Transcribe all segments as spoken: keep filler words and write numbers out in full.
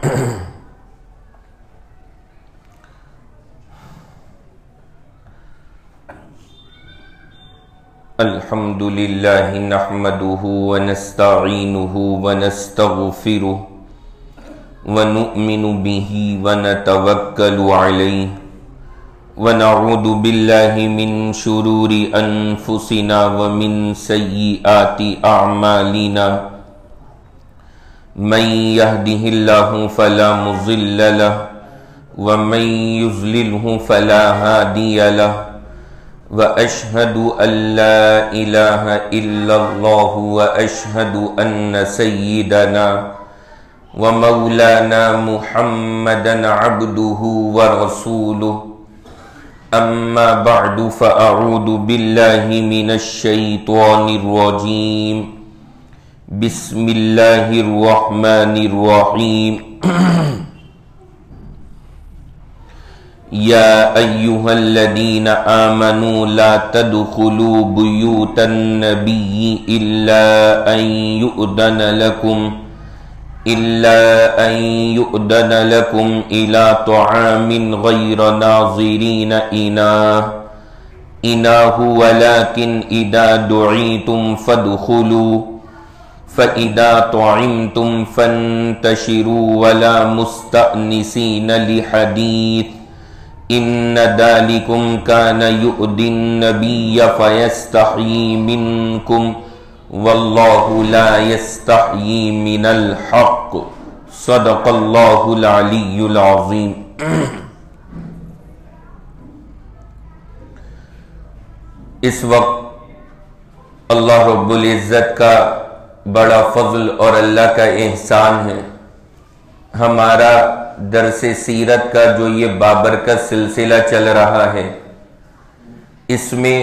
الحمد للہ نحمدہ ونستعینہ ونستغفرہ ونؤمن بہ ونتوکل علیہ ونعوذ باللہ من شرور انفسنا ومن سیئات اعمالنا من يهده الله فلا مضل له ومن يضلله فلا هادي له وأشهد أن لا إله إلا الله وأشهد أن سيدنا ومولانا محمدا عبده ورسوله أما بعد فأعوذ بالله من الشيطان الرجيم بسم الله الرحمن الرحيم يا أيها الذين آمنوا لا تدخلوا بيوت النبي إلا أن يؤذن لكم إلا أن يؤذن لكم إلى طعام غير ناظرين إناه إناه ولكن إذا دعيتم فادخلوا فإذا طعمتم فانتشروا ولا مستأنسين لحديث إن ذلكم كان يؤذي النبي فيستحيي منكم والله لا يستحيي من الحق صدق الله العلي العظيم. اس وقت اللہ رب العزت کا بڑا فضل اور اللہ کا احسان ہے، ہمارا درس سیرت کا جو یہ بابرکت سلسلہ چل رہا ہے، اس میں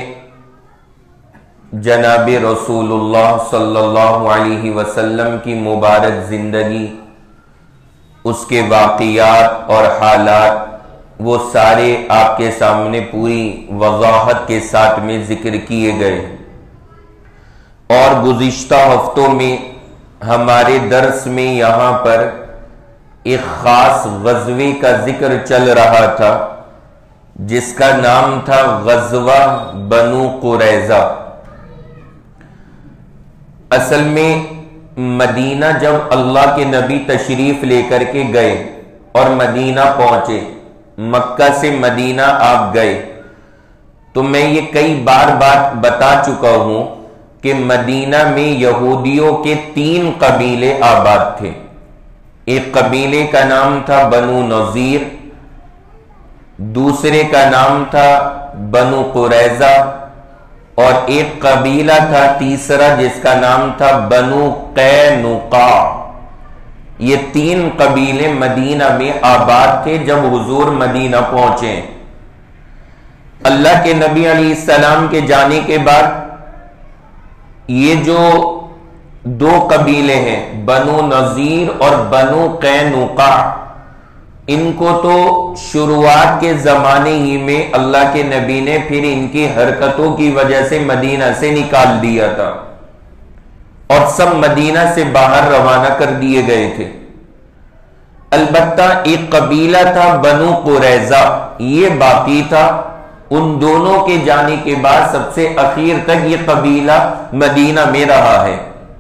جناب رسول اللہ صلی اللہ علیہ وسلم کی مبارک زندگی، اس کے واقعات اور حالات، وہ سارے آپ کے سامنے پوری وضاحت کے ساتھ میں ذکر کیے گئے. اور گزشتہ ہفتوں میں ہمارے درس میں یہاں پر ایک خاص غزوے کا ذکر چل رہا تھا جس کا نام تھا غزوہ بنو قریظہ. اصل میں مدینہ جب اللہ کے نبی تشریف لے کر کے گئے اور مدینہ پہنچے، مکہ سے مدینہ آپ گئے، تو میں یہ کئی بار بات بتا چکا ہوں کہ مدینہ میں یہودیوں کے تین قبیلے آباد تھے. ایک قبیلے کا نام تھا بنو نذیر، دوسرے کا نام تھا بنو قریظہ، اور ایک قبیلہ تھا تیسرا جس کا نام تھا بنو قینقاع. یہ تین قبیلے مدینہ میں آباد تھے جب حضور مدینہ پہنچے. اللہ کے نبی علیہ السلام کے جانے کے بعد یہ جو دو قبیلے ہیں بنو نذیر اور بنو قینقاع، ان کو تو شروعات کے زمانے ہی میں اللہ کے نبی نے پھر ان کی حرکتوں کی وجہ سے مدینہ سے نکال دیا تھا اور سب مدینہ سے باہر روانہ کر دیے گئے تھے. البتہ ایک قبیلہ تھا بنو قریظہ، یہ باقی تھا. ان دونوں کے جانے کے بعد سب سے اخیر تک یہ قبیلہ مدینہ میں رہا ہے.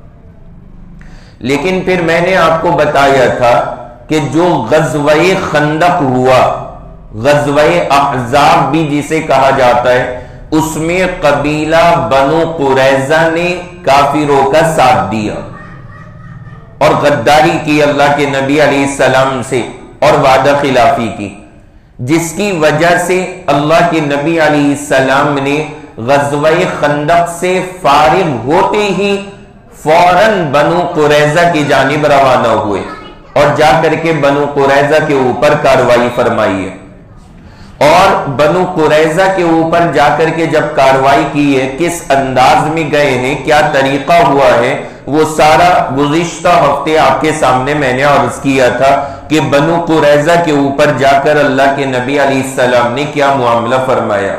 لیکن پھر میں نے آپ کو بتایا تھا کہ جو غزوہ خندق ہوا، غزوہ احزاب بھی جسے کہا جاتا ہے، اس میں قبیلہ بنو قریظہ نے کافروں کا ساتھ دیا اور غداری کی اللہ کے نبی علیہ السلام سے اور وعدہ خلافی کی، جس کی وجہ سے اللہ کے نبی علیہ السلام نے غزوہ خندق سے فارغ ہوتے ہی فوراً بنو قریظہ کی جانب روانہ ہوئے اور جا کر کے بنو قریظہ کے اوپر کارروائی فرمائی ہے. اور بنو قریظہ کے اوپر جا کر کے جب کارروائی کی ہے، کس انداز میں گئے ہیں، کیا طریقہ ہوا ہے، وہ سارا گزشتہ ہفتے آپ کے سامنے میں نے عرض کیا تھا کہ بنو قریظہ کے اوپر جا کر اللہ کے نبی علیہ السلام نے کیا معاملہ فرمایا.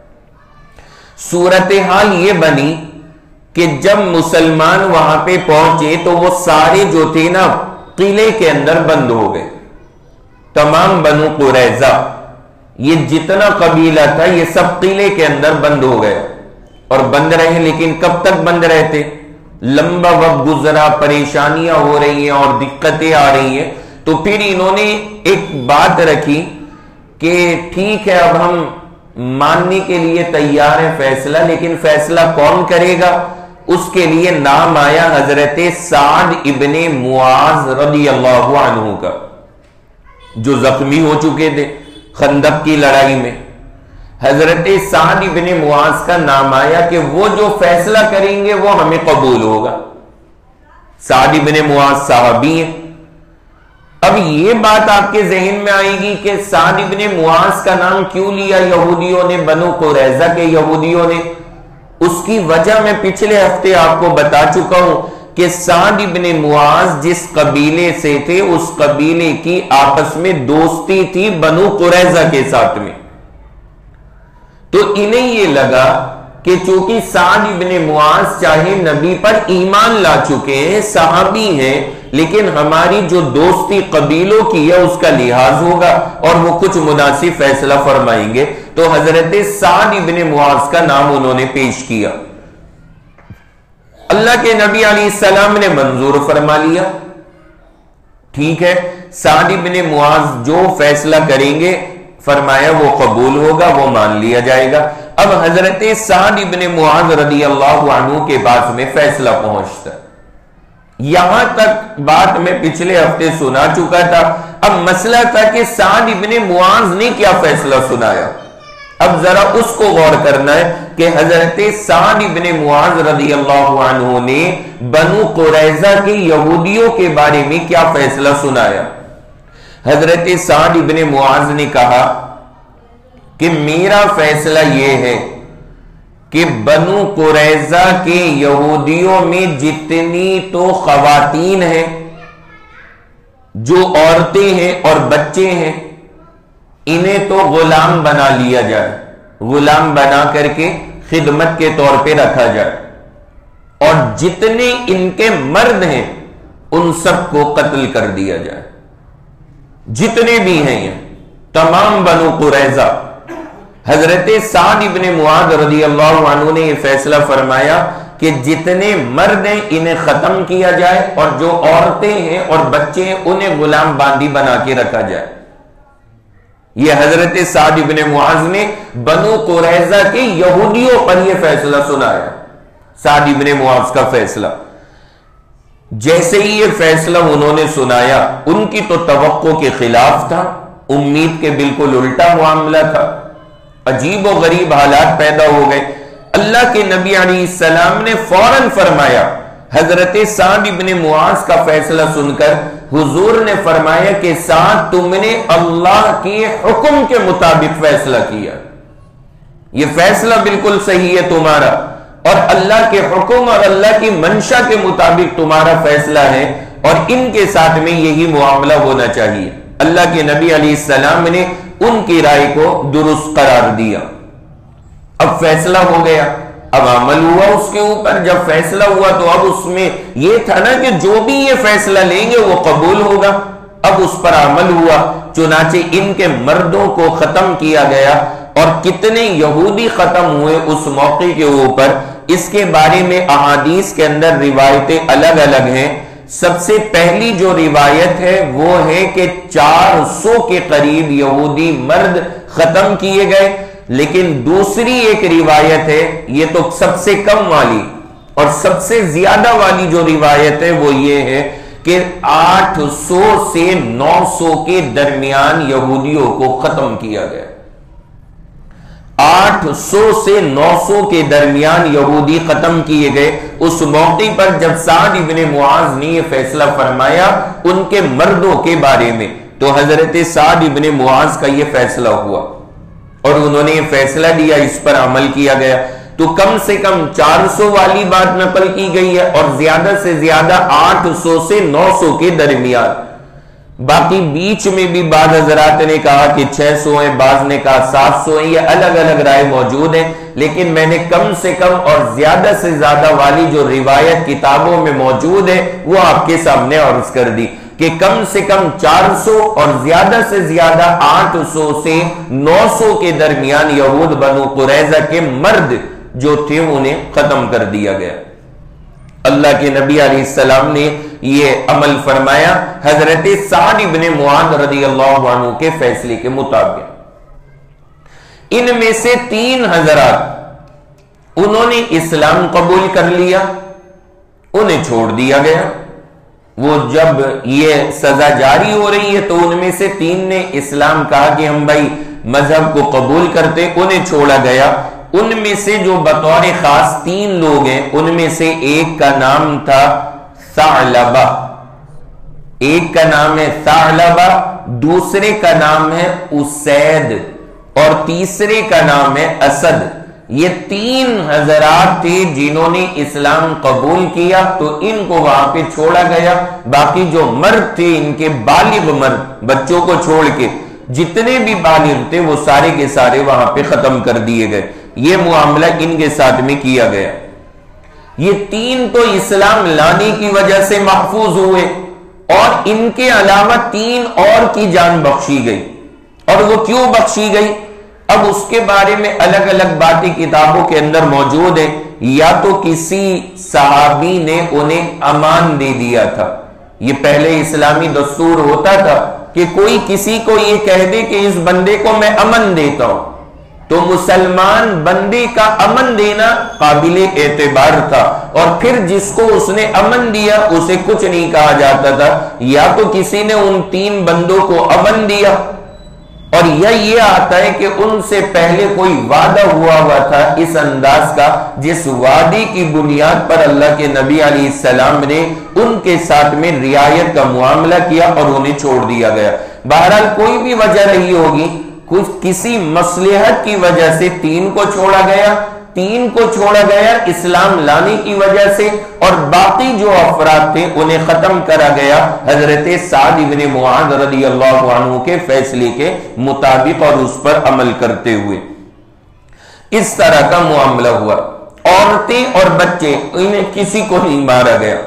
صورتحال یہ بنی کہ جب مسلمان وہاں پہ پہنچے تو وہ سارے جو تھے نا قلعے کے اندر بند ہو گئے. तमाम बनु कुरैजा, ये जितना कबीला था ये सब किले के अंदर बंद हो गए और बंद रहे। लेकिन कब तक बंद रहते? लंबा वक्त गुजरा, परेशानियां हो रही हैं और दिक्कतें आ रही हैं, तो फिर इन्होंने एक बात रखी कि ठीक है अब हम मानने के लिए तैयार हैं फैसला, लेकिन फैसला कौन करेगा? उसके लिए नाम आया हजरत साद इब्ने मुआज रदियल्लाहु अन्हु का, जो जख्मी हो चुके थे खंदक की लड़ाई में। हजरत साद इब्ने मुआज का नाम आया कि वो जो फैसला करेंगे वो हमें कबूल होगा। साद इब्ने मुआज साहबी हैं। अब ये बात आपके जहन में आएगी कि साद इब्ने मुआज का नाम क्यों लिया यहूदियों ने, बनु कुरैजा के यहूदियों ने? उसकी वजह मैं पिछले हफ्ते आपको बता चुका हूं कि साद इब्ने मुआज जिस कबीले से थे उस कबीले की आपस में दोस्ती थी बनु कुरैजा के साथ में। तो इन्हें ये लगा कि चूंकि साद इब्ने मुआज चाहे नबी पर ईमान ला चुके हैं, सहाबी हैं, लेकिन हमारी जो दोस्ती कबीलों की है उसका लिहाज होगा और वो कुछ मुनासिब फैसला फरमाएंगे। तो हजरत साद इब्ने मुआज का नाम उन्होंने पेश किया। अल्लाह के नबी अलैहिस्सलाम ने मंजूर फरमा लिया। ठीक है, साद इब्ने मुआज जो फैसला करेंगे फरमाया वो कबूल होगा, वो मान लिया जाएगा। अब हजरत साद इब्ने मुआज रदियल्लाहु अन्हु के पास में फैसला पहुंचता। यहां तक बात मैं पिछले हफ्ते सुना चुका था। अब मसला था कि साद इब्ने मुआज ने क्या फैसला सुनाया। अब जरा उसको गौर करना है कि हजरत साद इब्ने मुआज रदियल्लाहु अन्हु ने बनु कुरैजा के यहूदियों के बारे में क्या फैसला सुनाया। हजरत साद इब्ने मुआज ने कहा कि मेरा फैसला यह है कि बनु कुरैजा के यहूदियों में जितनी तो खवातीन हैं, जो औरतें हैं और बच्चे हैं, इन्हें तो गुलाम बना लिया जाए, गुलाम बना करके खिदमत के तौर पे रखा जाए, और जितने इनके मर्द हैं उन सबको कत्ल कर दिया जाए। जितने भी हैं ये तमाम बनु कुरैजा। हजरत साद इब्ने मुआज रदियल्लाहु अन्हु ने यह फैसला फरमाया कि जितने मर्द हैं इन्हें खत्म किया जाए और जो औरतें हैं और बच्चे हैं उन्हें गुलाम बांदी बना के रखा जाए। यह हजरत साद इब्ने मुआज ने बनु कुरैजा के यहूदियों पर यह फैसला सुनाया, साद इब्ने मुआज का फैसला। जैसे ही यह फैसला उन्होंने सुनाया, उनकी तो तवक्को के खिलाफ था, उम्मीद के बिल्कुल उल्टा मामला था। अजीब और गरीब हालात पैदा हो गए। अल्लाह के नबी अलैहिस्सलाम ने फौरन फरमाया, हजरत साद इब्ने मुआज का फैसला सुनकर हुजूर ने फरमाया कि साद तुमने अल्लाह के हुक्म के मुताबिक फैसला किया, यह फैसला बिल्कुल सही है तुम्हारा, और अल्लाह के हुक्म और अल्लाह की मंशा के मुताबिक तुम्हारा फैसला है और इनके साथ में यही मुआमला होना चाहिए। अल्लाह के नबी अलैहिस्सलाम ने उनकी राय को दुरुस्त करार दिया। अब फैसला हो गया, अब अमल हुआ उसके ऊपर। जब फैसला हुआ तो अब उसमें यह था ना कि जो भी ये फैसला लेंगे वो कबूल होगा। अब उस पर अमल हुआ, चुनाचे इनके मर्दों को खत्म किया गया। और कितने यहूदी खत्म हुए उस मौके के ऊपर, इसके बारे में अहादीस के अंदर रिवायतें अलग अलग हैं। सबसे पहली जो रिवायत है वो है कि चार सौ के करीब यहूदी मर्द खत्म किए गए। लेकिन दूसरी एक रिवायत है, ये तो सबसे कम वाली, और सबसे ज्यादा वाली जो रिवायत है वो ये है कि आठ सौ से नौ सौ के दरमियान यहूदियों को खत्म किया गया। आठ सौ से नौ सौ के दरमियान यहूदी खत्म किए गए। उस मौके पर जब साद इब्ने मुआज ने यह फैसला फरमाया उनके मर्दों के बारे में, तो हजरत साद इब्ने मुआज का यह फैसला हुआ और उन्होंने यह फैसला दिया, इस पर अमल किया गया। तो कम से कम चार सौ वाली बात नकल की गई है और ज्यादा से ज्यादा आठ सौ से नौ सौ के दरमियान। बाकी बीच में भी बाद हजरात ने कहा कि छह सौ है, बाज ने कहा सात सौ है, ये अलग अलग राय मौजूद है। लेकिन मैंने कम से कम और ज्यादा से ज्यादा वाली जो रिवायत किताबों में मौजूद है वो आपके सामने अर्ज कर दी। کہ کم سے کم چار سو اور زیادہ سے زیادہ آٹھ سو سے نو سو کے درمیان یہود بنو قریظہ کے مرد جو تھے انہیں ختم کر دیا گیا۔ اللہ کے نبی علیہ السلام نے یہ عمل فرمایا حضرت سعد بن معاذ رضی اللہ عنہ کے فیصلے کے مطابق۔ ان میں سے تین حضرات انہوں نے اسلام قبول کر لیا، انہیں چھوڑ دیا گیا۔ وہ جب یہ سزا جاری ہو رہی ہے تو ان میں سے تین نے اسلام کہا کہ ہم بھائی مذہب کو قبول کرتے، انہیں چھوڑا گیا۔ ان میں سے جو بطور خاص تین لوگ ہیں ان میں سے ایک کا نام تھا ثعلبہ، ایک کا نام ہے ثعلبہ، دوسرے کا نام ہے اسید اور تیسرے کا نام ہے اسد۔ یہ تین حضرات تھے جنہوں نے اسلام قبول کیا تو ان کو وہاں پہ چھوڑا گیا۔ باقی جو مرد تھے ان کے بالغ مرد، بچوں کو چھوڑ کے جتنے بھی بالغ تھے وہ سارے کے سارے وہاں پہ ختم کر دیے گئے۔ یہ معاملہ ان کے ساتھ میں کیا گیا۔ یہ تین تو اسلام لانے کی وجہ سے محفوظ ہوئے اور ان کے علاوہ تین اور کی جان بخشی گئی۔ اور وہ کیوں بخشی گئی؟ اب اس کے بارے میں الگ الگ باتیں کتابوں کے اندر موجود ہیں۔ یا تو کسی صحابی نے انہیں امان دے دیا تھا، یہ پہلے اسلامی دستور ہوتا تھا کہ کوئی کسی کو یہ کہہ دے کہ اس بندے کو میں امن دیتا ہوں، تو مسلمان بندے کا امن دینا قابل اعتبار تھا، اور پھر جس کو اس نے امن دیا اسے کچھ نہیں کہا جاتا تھا۔ یا تو کسی نے ان تین بندوں کو امن دیا، اور یا یہ آتا ہے کہ ان سے پہلے کوئی وعدہ ہوا ہوا تھا اس انداز کا جس وعدے کی بنیاد پر اللہ کے نبی علیہ السلام نے ان کے ساتھ میں رعایت کا معاملہ کیا اور انہیں چھوڑ دیا گیا۔ بہرحال کوئی بھی وجہ رہی ہوگی، کچھ کسی مصلحت کی وجہ سے تین کو چھوڑا گیا، تین کو چھوڑا گیا اسلام لانے کی وجہ سے، اور باقی جو افراد تھے انہیں ختم کرا گیا حضرت سعد بن معاذ رضی اللہ عنہ کے فیصلے کے مطابق اور اس پر عمل کرتے ہوئے۔ اس طرح کا معاملہ ہوا۔ عورتیں اور بچے انہیں کسی کو نہیں مارا گیا۔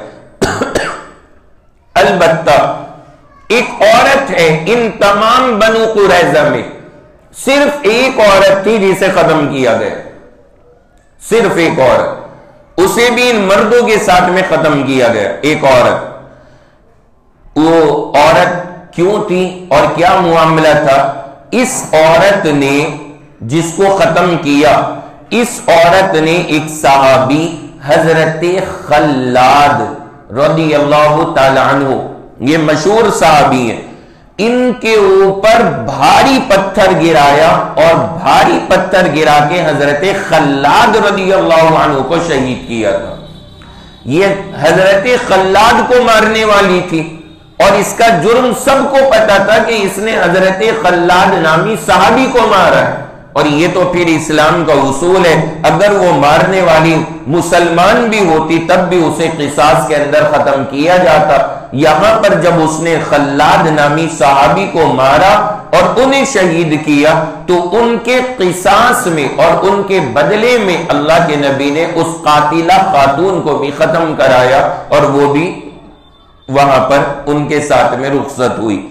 البتہ ایک عورت ہے ان تمام بنو قریظہ میں، صرف ایک عورت تھی جسے ختم کیا گیا، صرف ایک عورت، اسے بھی ان مردوں کے ساتھ میں ختم کیا گیا۔ ایک عورت، وہ عورت کیوں تھی اور کیا معاملہ تھا؟ اس عورت نے جس کو ختم کیا، اس عورت نے ایک صحابی حضرت خلاد رضی اللہ تعالی عنہ، یہ مشہور صحابی ہیں، ان کے اوپر بھاری پتھر گرایا اور بھاری پتھر گرا کے حضرت خلاد رضی اللہ عنہ کو شہید کیا تھا۔ یہ حضرت خلاد کو مارنے والی تھی اور اس کا جرم سب کو پتا تھا کہ اس نے حضرت خلاد نامی صحابی کو مارا ہے، اور یہ تو پھر اسلام کا اصول ہے، اگر وہ مارنے والی مسلمان بھی ہوتی تب بھی اسے قصاص کے اندر ختم کیا جاتا۔ یہاں پر جب اس نے خلاد نامی صحابی کو مارا اور انہیں شہید کیا تو ان کے قصاص میں اور ان کے بدلے میں اللہ کے نبی نے اس قاتلہ خاتون کو بھی ختم کرایا، اور وہ بھی وہاں پر ان کے ساتھ میں رخصت ہوئی۔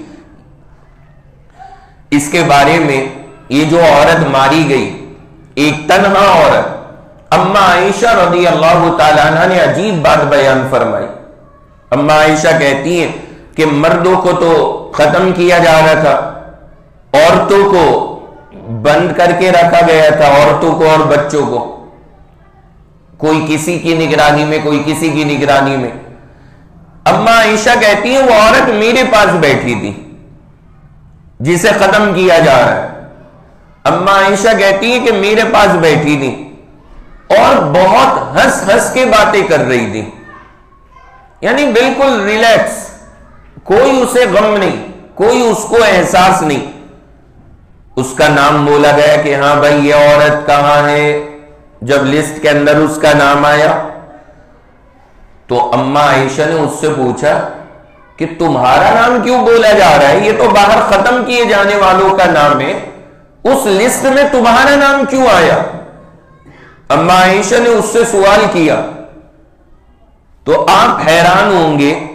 اس کے بارے میں یہ جو عورت ماری گئی، ایک تنہا عورت، اما عائشہ رضی اللہ تعالیٰ عنہ نے عجیب بات بیان فرمائی۔ اما عائشہ کہتی ہیں کہ مردوں کو تو ختم کیا جا رہا تھا، عورتوں کو بند کر کے رکھا گیا تھا، عورتوں کو اور بچوں کو، کوئی کسی کی نگرانی میں کوئی کسی کی نگرانی میں۔ اما عائشہ کہتی ہیں وہ عورت میرے پاس بیٹھی تھی جسے ختم کیا جا رہا ہے۔ اما عائشہ کہتی ہیں کہ میرے پاس بیٹھی تھی اور بہت ہنس ہنس کے باتیں کر رہی تھی، یعنی بالکل ریلیکس، کوئی اسے غم نہیں، کوئی اس کو احساس نہیں۔ اس کا نام بولا گیا کہ ہاں بھائی یہ عورت کہاں ہے، جب لسٹ کے اندر اس کا نام آیا تو اما عائشہ نے اس سے پوچھا کہ تمہارا نام کیوں بولا جا رہا ہے، یہ تو باہر ختم کیے جانے والوں کا نام ہے، اس لسٹ میں تمہارا نام کیوں آیا؟ اما عائشہ نے اس سے سوال کیا تو آپ حیران ہوں گے،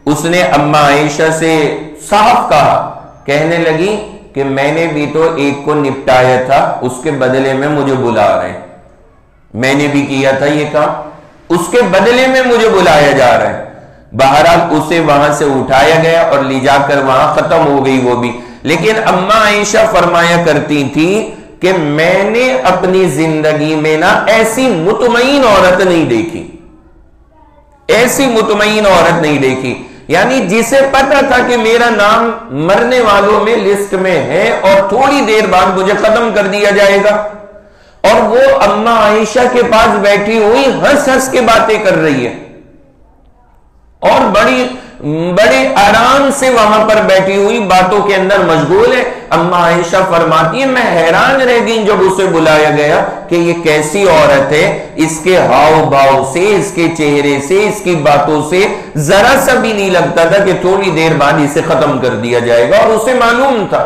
اس نے اما عائشہ سے صاف کہا، کہنے لگی کہ میں نے بھی تو ایک کو نپٹایا تھا، اس کے بدلے میں مجھے بلا رہے ہیں، میں نے بھی کیا تھا یہ کام، اس کے بدلے میں مجھے بلایا جا رہا ہے۔ بہرحال اسے وہاں سے اٹھایا گیا اور لے جا کر وہاں ختم ہو گئی وہ بھی۔ لیکن اما عائشہ فرمایا کرتی تھی کہ میں نے اپنی زندگی میں نا ایسی مطمئن عورت نہیں دیکھی، ایسی مطمئن عورت نہیں دیکھی، یعنی جسے پتا تھا کہ میرا نام مرنے والوں میں لسٹ میں ہے اور تھوڑی دیر بعد مجھے ختم کر دیا جائے گا، اور وہ اما عائشہ کے پاس بیٹھی ہوئی ہنس ہنس کے باتیں کر رہی ہے اور بڑی بڑے آرام سے وہاں پر بیٹھی ہوئی باتوں کے اندر مشغول ہے۔ اما عائشہ فرماتی ہے میں حیران رہ گئی جب اسے بلایا گیا کہ یہ کیسی عورت ہے، اس کے ہاؤ بھاؤ سے، اس کے چہرے سے، اس کی باتوں سے ذرا سا بھی نہیں لگتا تھا کہ تھوڑی دیر بعد اسے ختم کر دیا جائے گا، اور اسے معلوم تھا۔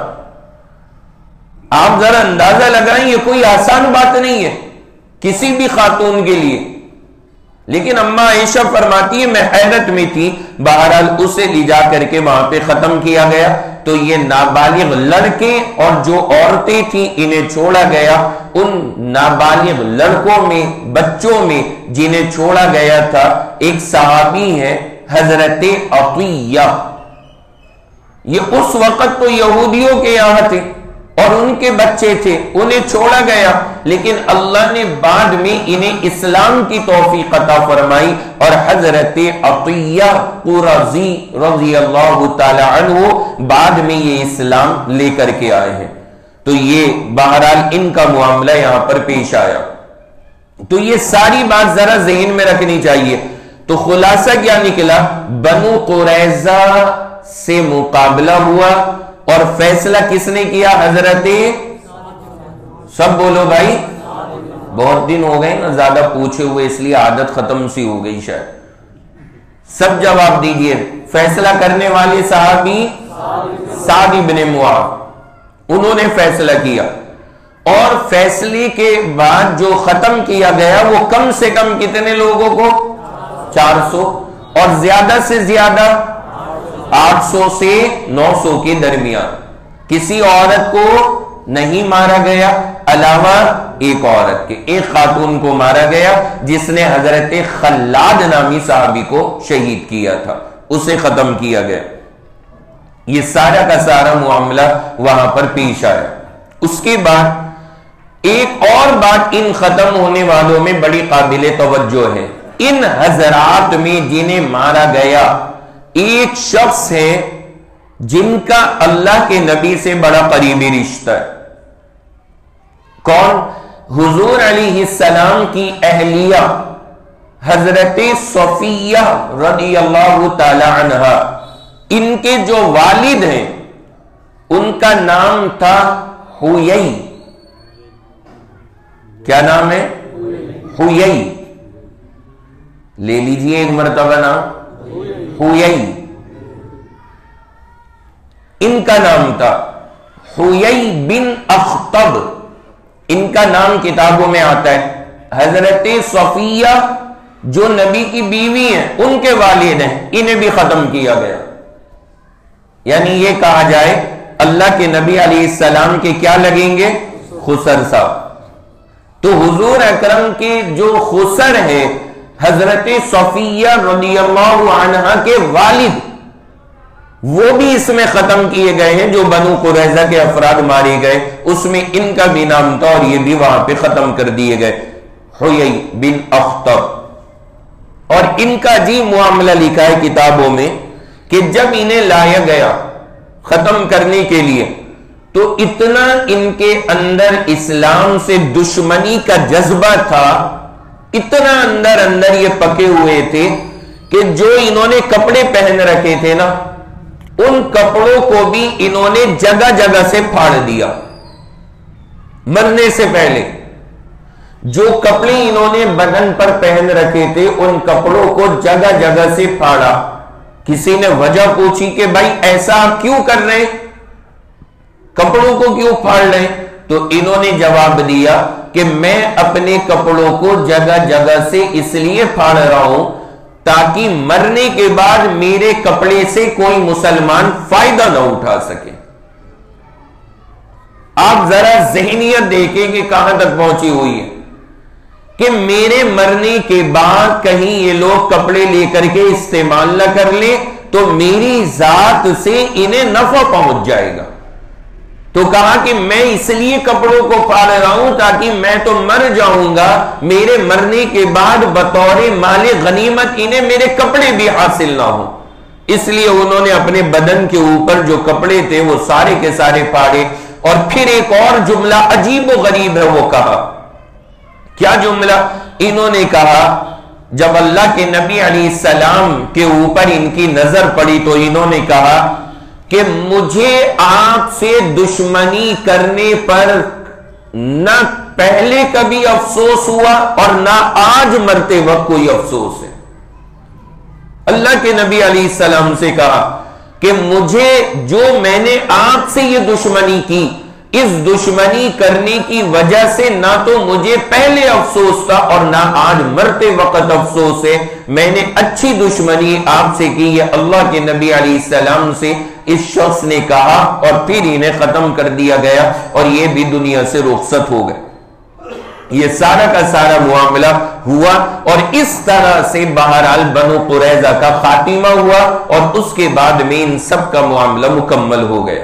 آپ ذرا اندازہ لگائیں، یہ کوئی آسان بات نہیں ہے کسی بھی خاتون کے لیے، لیکن اما عائشہ فرماتی ہے میں حیرت میں تھی۔ بہرحال اسے لے جا کر کے وہاں پہ ختم کیا گیا، تو یہ نابالغ لڑکے اور جو عورتیں تھیں انہیں چھوڑا گیا۔ ان نابالغ لڑکوں میں، بچوں میں جنہیں چھوڑا گیا تھا، ایک صحابی ہے حضرت عطیہ۔ یہ اس وقت تو یہودیوں کے یہاں تھے اور ان کے بچے تھے، انہیں چھوڑا گیا، لیکن اللہ نے بعد میں انہیں اسلام کی توفیق عطا فرمائی، اور حضرت عطیہ قرظی رضی اللہ تعالی عنہ بعد میں یہ اسلام لے کر کے آئے ہیں۔ تو یہ بہرحال ان کا معاملہ یہاں پر پیش آیا، تو یہ ساری بات ذرا ذہن میں رکھنی چاہیے۔ تو خلاصہ کیا نکلا؟ بنو قریظہ سے مقابلہ ہوا اور فیصلہ کس نے کیا؟ حضرت، سب بولو بھائی، بہت دن ہو گئے نا زیادہ پوچھے ہوئے، اس لیے عادت ختم سی ہو گئی شاید، سب جواب دیجئے۔ فیصلہ کرنے والے صحابی سعد بن معاذ، انہوں نے فیصلہ کیا، اور فیصلے کے بعد جو ختم کیا گیا وہ کم سے کم کتنے لوگوں کو؟ چار سو، اور زیادہ سے زیادہ آٹھ سو سے نو سو کے درمیان۔ کسی عورت کو نہیں مارا گیا علاوہ ایک عورت کے، ایک خاتون کو مارا گیا جس نے حضرت خلاد نامی صحابی کو شہید کیا تھا، اسے ختم کیا گیا۔ یہ سارا کا سارا معاملہ وہاں پر پیش آیا۔ اس کے بعد ایک اور بات ان ختم ہونے والوں میں بڑی قابل توجہ ہے۔ ان حضرات میں جنہیں مارا گیا ایک شخص ہے جن کا اللہ کے نبی سے بڑا قریبی رشتہ ہے۔ کون؟ حضور علیہ السلام کی اہلیہ حضرت صفیہ رضی اللہ تعالی عنہا، ان کے جو والد ہیں ان کا نام تھا حیی۔ کیا نام ہے؟ حیی۔ لے لیجئے ایک مرتبہ نام، حیی۔ ان کا نام تھا حیی بن اخطب، ان کا نام کتابوں میں آتا ہے۔ حضرت صفیہ جو نبی کی بیوی ہیں ان کے والد ہیں، انہیں بھی ختم کیا گیا۔ یعنی یہ کہا جائے اللہ کے نبی علیہ السلام کے کیا لگیں گے؟ خسر صاحب۔ تو حضور اکرم کے جو خسر ہے حضرت صفیہ رضی اللہ عنہا کے والد، وہ بھی اس میں ختم کیے گئے ہیں۔ جو بنو قریظہ کے افراد مارے گئے اس میں ان کا بھی نام تھا، اور یہ بھی وہاں پہ ختم کر دیے گئے، حیی بن اخطب۔ اور ان کا جی معاملہ لکھا ہے کتابوں میں کہ جب انہیں لایا گیا ختم کرنے کے لیے تو اتنا ان کے اندر اسلام سے دشمنی کا جذبہ تھا، اتنا اندر اندر یہ پکے ہوئے تھے کہ جو انہوں نے کپڑے پہن رکھے تھے نا، ان کپڑوں کو بھی انہوں نے جگہ جگہ سے پھاڑ دیا۔ مرنے سے پہلے جو کپڑے انہوں نے بدن پر پہن رکھے تھے ان کپڑوں کو جگہ جگہ سے پھاڑا۔ کسی نے وجہ پوچھی کہ بھائی ایسا آپ کیوں کر رہے ہیں، کپڑوں کو کیوں پھاڑ رہے ہیں؟ تو انہوں نے جواب دیا کہ میں اپنے کپڑوں کو جگہ جگہ سے اس لیے پھاڑ رہا ہوں تاکہ مرنے کے بعد میرے کپڑے سے کوئی مسلمان فائدہ نہ اٹھا سکے۔ آپ ذرا ذہنیت دیکھیں کہ کہاں تک پہنچی ہوئی ہے کہ میرے مرنے کے بعد کہیں یہ لوگ کپڑے لے کر کے استعمال نہ کر لیں تو میری ذات سے انہیں نفع پہنچ جائے گا۔ تو کہا کہ میں اس لیے کپڑوں کو پال رہا ہوں تاکہ میں تو مر جاؤں گا، میرے مرنے کے بعد بطور مال غنیمت انہیں میرے کپڑے بھی حاصل نہ ہوں، اس لیے انہوں نے اپنے بدن کے اوپر جو کپڑے تھے وہ سارے کے سارے پاڑے۔ اور پھر ایک اور جملہ عجیب و غریب ہے وہ کہا، کیا جملہ؟ انہوں نے کہا جب اللہ کے نبی علیہ السلام کے اوپر ان کی نظر پڑی تو انہوں نے کہا کہ مجھے آپ سے دشمنی کرنے پر نہ پہلے کبھی افسوس ہوا اور نہ آج مرتے وقت کوئی افسوس ہے۔ اللہ کے نبی علیہ السلام سے کہا کہ مجھے جو میں نے آپ سے یہ دشمنی کی، اس دشمنی کرنے کی وجہ سے نہ تو مجھے پہلے افسوس تھا اور نہ آج مرتے وقت افسوس ہے، میں نے اچھی دشمنی آپ سے کی۔ یہ اللہ کے نبی علیہ السلام سے اس شخص نے کہا اور پھر انہیں ختم کر دیا گیا اور یہ بھی دنیا سے رخصت ہو گئے۔ یہ سارا کا سارا معاملہ ہوا اور اس طرح سے بہرحال بنو قریظہ کا خاتمہ ہوا اور اس کے بعد میں ان سب کا معاملہ مکمل ہو گیا۔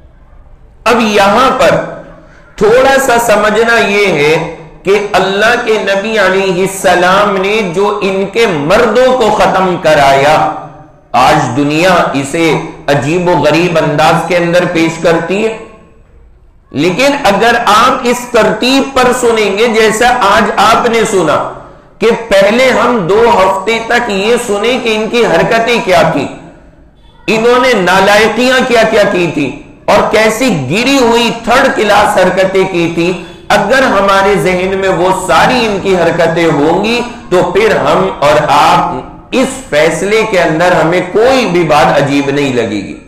اب یہاں پر تھوڑا سا سمجھنا یہ ہے کہ اللہ کے نبی علیہ السلام نے جو ان کے مردوں کو ختم کرایا، آج دنیا اسے عجیب و غریب انداز کے اندر پیش کرتی ہے، لیکن اگر آپ اس ترتیب پر سنیں گے جیسا آج آپ نے سنا کہ پہلے ہم دو ہفتے تک یہ سنیں کہ ان کی حرکتیں کیا تھی، انہوں نے نالائقیاں کیا کیا کی تھی اور کیسی گری ہوئی تھرڈ کلاس حرکتیں کی تھی، اگر ہمارے ذہن میں وہ ساری ان کی حرکتیں ہوں گی تو پھر ہم اور آپ اس فیصلے کے اندر ہمیں کوئی بھی بات عجیب نہیں لگے گی۔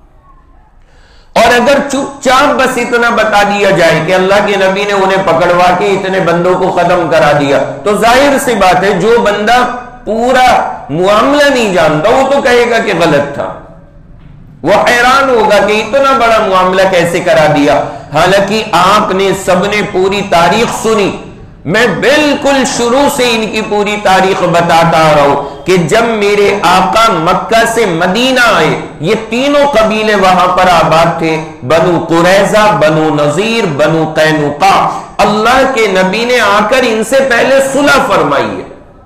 اور اگر چپ چاپ بس اتنا بتا دیا جائے کہ اللہ کے نبی نے انہیں پکڑوا کے اتنے بندوں کو ختم کرا دیا تو ظاہر سی بات ہے جو بندہ پورا معاملہ نہیں جانتا وہ تو کہے گا کہ غلط تھا، وہ حیران ہوگا کہ اتنا بڑا معاملہ کیسے کرا دیا۔ حالانکہ آپ نے سب نے پوری تاریخ سنی، میں بالکل شروع سے ان کی پوری تاریخ بتاتا آ رہا ہوں کہ جب میرے آقا مکہ سے مدینہ آئے، یہ تینوں قبیلے وہاں پر آباد تھے، بنو قریظہ، بنو نذیر، بنو قینقاع۔ اللہ کے نبی نے آ کر ان سے پہلے صلح فرمائی ہے،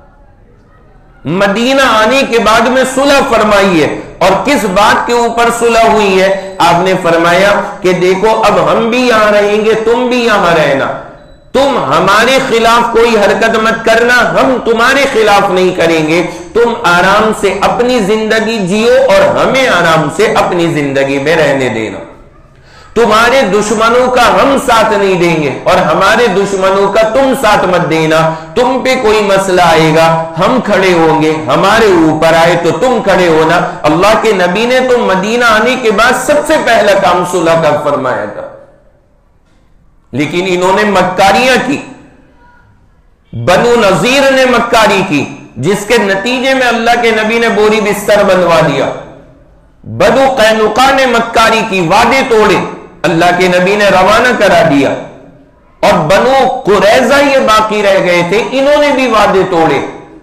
مدینہ آنے کے بعد میں صلح فرمائی ہے، اور کس بات کے اوپر صلح ہوئی ہے؟ آپ نے فرمایا کہ دیکھو اب ہم بھی یہاں رہیں گے، تم بھی یہاں رہنا، تم ہمارے خلاف کوئی حرکت مت کرنا، ہم تمہارے خلاف نہیں کریں گے، تم آرام سے اپنی زندگی جیو اور ہمیں آرام سے اپنی زندگی میں رہنے دینا، تمہارے دشمنوں کا ہم ساتھ نہیں دیں گے اور ہمارے دشمنوں کا تم ساتھ مت دینا، تم پہ کوئی مسئلہ آئے گا ہم کھڑے ہوں گے، ہمارے اوپر آئے تو تم کھڑے ہونا۔ اللہ کے نبی نے تو مدینہ آنے کے بعد سب سے پہلا کام صلح کا فرمایا تھا، لیکن انہوں نے مکاریاں کی، بنو نذیر نے مکاری کی جس کے نتیجے میں اللہ کے نبی نے بوری بستر بنوا دیا، بنو قینقاع نے مکاری کی، وعدے توڑے، اللہ کے نبی نے روانہ کرا دیا، اور بنو قریظہ یہ باقی رہ گئے تھے، انہوں نے بھی وعدے توڑے،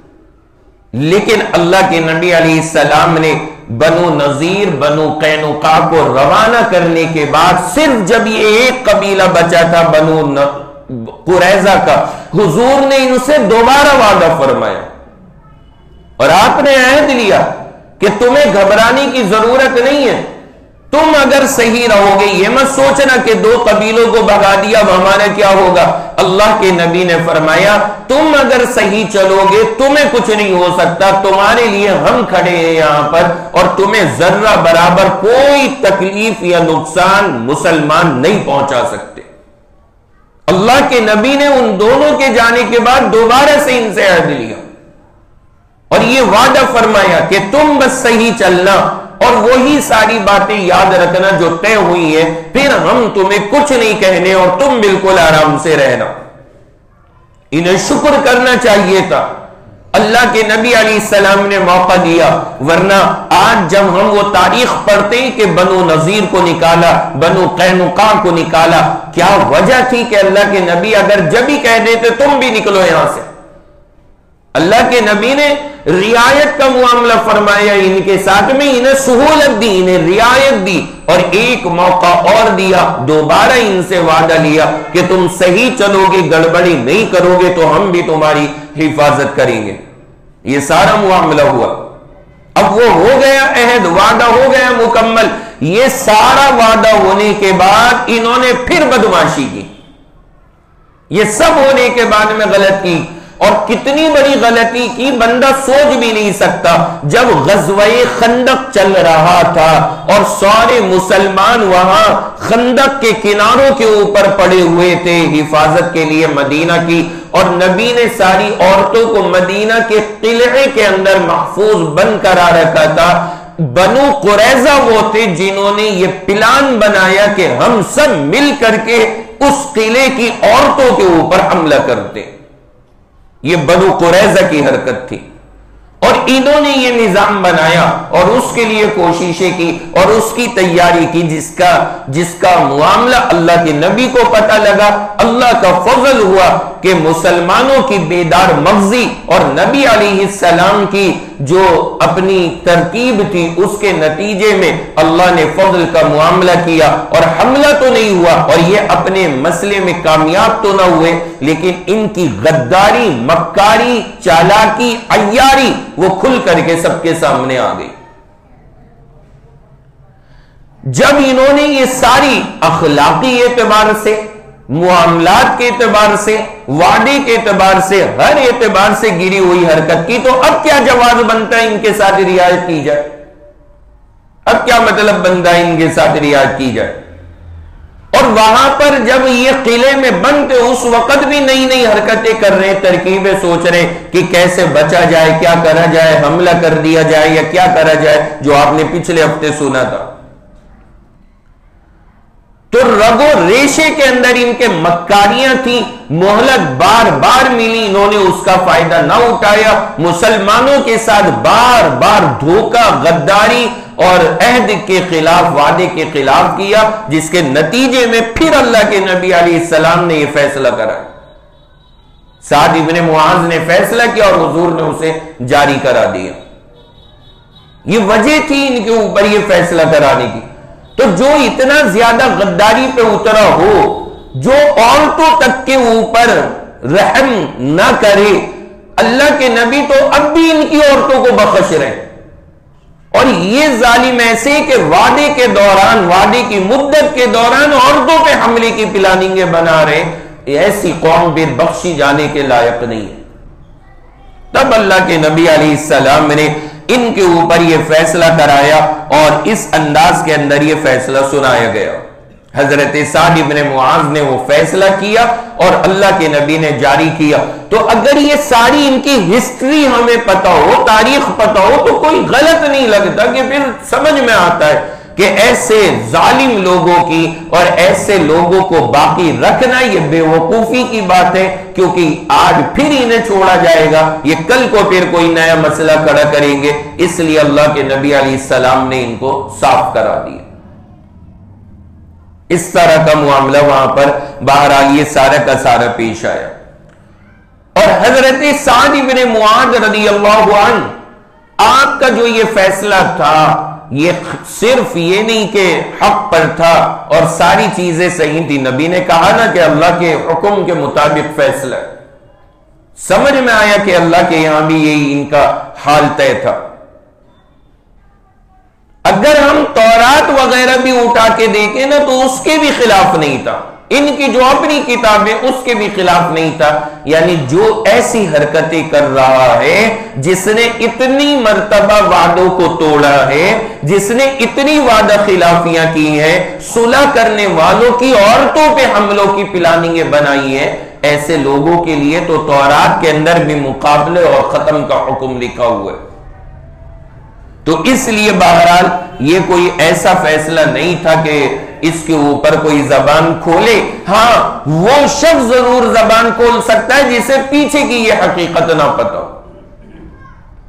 لیکن اللہ کے نبی علیہ السلام نے بنو نذیر، بنو قینقاع کو روانہ کرنے کے بعد صرف جب یہ ایک قبیلہ بچا تھا بنو قریظہ کا، حضور نے ان سے دوبارہ وعدہ فرمایا اور آپ نے عہد لیا کہ تمہیں گھبرانے کی ضرورت نہیں ہے، تم اگر صحیح رہو گے، یہ مت سوچنا کہ دو قبیلوں کو بھگا دیا اب ہمارا کیا ہوگا۔ اللہ کے نبی نے فرمایا تم اگر صحیح چلو گے تمہیں کچھ نہیں ہو سکتا، تمہارے لیے ہم کھڑے ہیں یہاں پر اور تمہیں ذرہ برابر کوئی تکلیف یا نقصان مسلمان نہیں پہنچا سکتے۔ اللہ کے نبی نے ان دونوں کے جانے کے بعد دوبارہ سے ان سے عہد لیا اور یہ وعدہ فرمایا کہ تم بس صحیح چلنا اور وہی ساری باتیں یاد رکھنا جو طے ہوئی ہیں، پھر ہم تمہیں کچھ نہیں کہنے اور تم بالکل آرام سے رہنا۔ انہیں شکر کرنا چاہیے تھا اللہ کے نبی علیہ السلام نے موقع دیا، ورنہ آج جب ہم وہ تاریخ پڑھتے ہیں کہ بنو نذیر کو نکالا، بنو قینقاع کو نکالا، کیا وجہ تھی کہ اللہ کے نبی اگر جب ہی کہہ دیتے تم بھی نکلو یہاں سے؟ اللہ کے نبی نے رعایت کا معاملہ فرمایا ان کے ساتھ میں، انہیں سہولت دی، انہیں رعایت دی، اور ایک موقع اور دیا، دوبارہ ان سے وعدہ لیا کہ تم صحیح چلو گے، گڑبڑی نہیں کرو گے تو ہم بھی تمہاری حفاظت کریں گے۔ یہ سارا معاملہ ہوا، اب وہ ہو گیا عہد، وعدہ ہو گیا مکمل۔ یہ سارا وعدہ ہونے کے بعد انہوں نے پھر بدمعاشی کی، یہ سب ہونے کے بعد میں غلط کی، اور کتنی بڑی غلطی کی بندہ سوچ بھی نہیں سکتا۔ جب غزوہ خندق چل رہا تھا اور سارے مسلمان وہاں خندق کے کناروں کے اوپر پڑے ہوئے تھے حفاظت کے لیے مدینہ کی، اور نبی نے ساری عورتوں کو مدینہ کے قلعے کے اندر محفوظ بند کرا رکھا تھا، بنو قریظہ وہ تھے جنہوں نے یہ پلان بنایا کہ ہم سب مل کر کے اس قلعے کی عورتوں کے اوپر حملہ کرتے۔ یہ بنو قریظہ کی حرکت تھی، اور انہوں نے یہ نظام بنایا اور اس کے لیے کوششیں کی اور اس کی تیاری کی، جس کا جس کا معاملہ اللہ کے نبی کو پتہ لگا۔ اللہ کا فضل ہوا کہ مسلمانوں کی بیدار مغزی اور نبی علیہ السلام کی جو اپنی ترکیب تھی اس کے نتیجے میں اللہ نے فضل کا معاملہ کیا، اور حملہ تو نہیں ہوا اور یہ اپنے مسئلے میں کامیاب تو نہ ہوئے، لیکن ان کی غداری، مکاری، چالاکی، عیاری وہ کھل کر کے سب کے سامنے آ گئی۔ جب انہوں نے یہ ساری اخلاقی اعتبار سے، معاملات کے اعتبار سے، وعدے کے اعتبار سے، ہر اعتبار سے گری ہوئی حرکت کی، تو اب کیا جواز بنتا ہے ان کے ساتھ رعایت کی جائے؟ اب کیا مطلب بنتا ہے ان کے ساتھ رعایت کی جائے؟ اور وہاں پر جب یہ قلعے میں بند تھے اس وقت بھی نئی نئی حرکتیں کر رہے، ترکیبیں سوچ رہے کہ کیسے بچا جائے، کیا کرا جائے، حملہ کر دیا جائے یا کیا کرا جائے، جو آپ نے پچھلے ہفتے سنا تھا۔ تو رگو ریشے کے اندر ان کے مکاریاں تھیں، مہلت بار بار ملی، انہوں نے اس کا فائدہ نہ اٹھایا، مسلمانوں کے ساتھ بار بار دھوکہ، غداری اور عہد کے خلاف، وعدے کے خلاف کیا، جس کے نتیجے میں پھر اللہ کے نبی علیہ السلام نے یہ فیصلہ کرا۔ سعد ابن معاذ نے فیصلہ کیا اور حضور نے اسے جاری کرا دیا۔ یہ وجہ تھی ان کے اوپر یہ فیصلہ کرانے کی۔ تو جو اتنا زیادہ غداری پہ اترا ہو، جو عورتوں تک کے اوپر رحم نہ کرے، اللہ کے نبی تو اب بھی ان کی عورتوں کو بخش رہے، اور یہ ظالم ایسے کہ وعدے کے دوران، وعدے کی مدت کے دوران عورتوں پہ حملے کی پلاننگیں بنا رہے، ایسی قوم بے بخشی جانے کے لائق نہیں ہے۔ تب اللہ کے نبی علیہ السلام نے ان کے اوپر یہ فیصلہ کرایا اور اس انداز کے اندر یہ فیصلہ سنایا گیا۔ حضرت سعد بن معاذ نے وہ فیصلہ کیا اور اللہ کے نبی نے جاری کیا۔ تو اگر یہ ساری ان کی ہسٹری ہمیں پتہ ہو، تاریخ پتہ ہو، تو کوئی غلط نہیں لگتا کہ پھر سمجھ میں آتا ہے کہ ایسے ظالم لوگوں کی اور ایسے لوگوں کو باقی رکھنا یہ بے وقوفی کی بات ہے، کیونکہ آج پھر انہیں چھوڑا جائے گا، یہ کل کو پھر کوئی نیا مسئلہ کھڑا کریں گے، اس لیے اللہ کے نبی علیہ السلام نے ان کو صاف کرا دیا۔ اس طرح کا معاملہ وہاں پر بہرحال یہ سارا کا سارا پیش آیا۔ اور حضرت سعد بن معاذ رضی اللہ عنہ، آپ کا جو یہ فیصلہ تھا، یہ صرف یہ نہیں کہ حق پر تھا اور ساری چیزیں صحیح تھی، نبی نے کہا نا کہ اللہ کے حکم کے مطابق فیصلہ، سمجھ میں آیا کہ اللہ کے یہاں بھی یہی ان کا حال طے تھا۔ اگر ہم تورات وغیرہ بھی اٹھا کے دیکھیں نا تو اس کے بھی خلاف نہیں تھا، ان کی جو اپنی کتابیں اس کے بھی خلاف نہیں تھا، یعنی جو ایسی حرکتیں کر رہا ہے، جس نے اتنی مرتبہ وعدوں کو توڑا ہے، جس نے اتنی وعدہ خلافیاں کی ہیں، صلح کرنے والوں کی عورتوں پہ حملوں کی پلاننگیں بنائی ہیں، ایسے لوگوں کے لیے تو تورات کے اندر بھی مقابلے اور ختم کا حکم لکھا ہوا ہے۔ تو اس لیے بہرحال یہ کوئی ایسا فیصلہ نہیں تھا کہ اس کے اوپر کوئی زبان کھولے۔ ہاں وہ شخص ضرور زبان کھول سکتا ہے جسے پیچھے کی یہ حقیقت نہ پتہ ہو،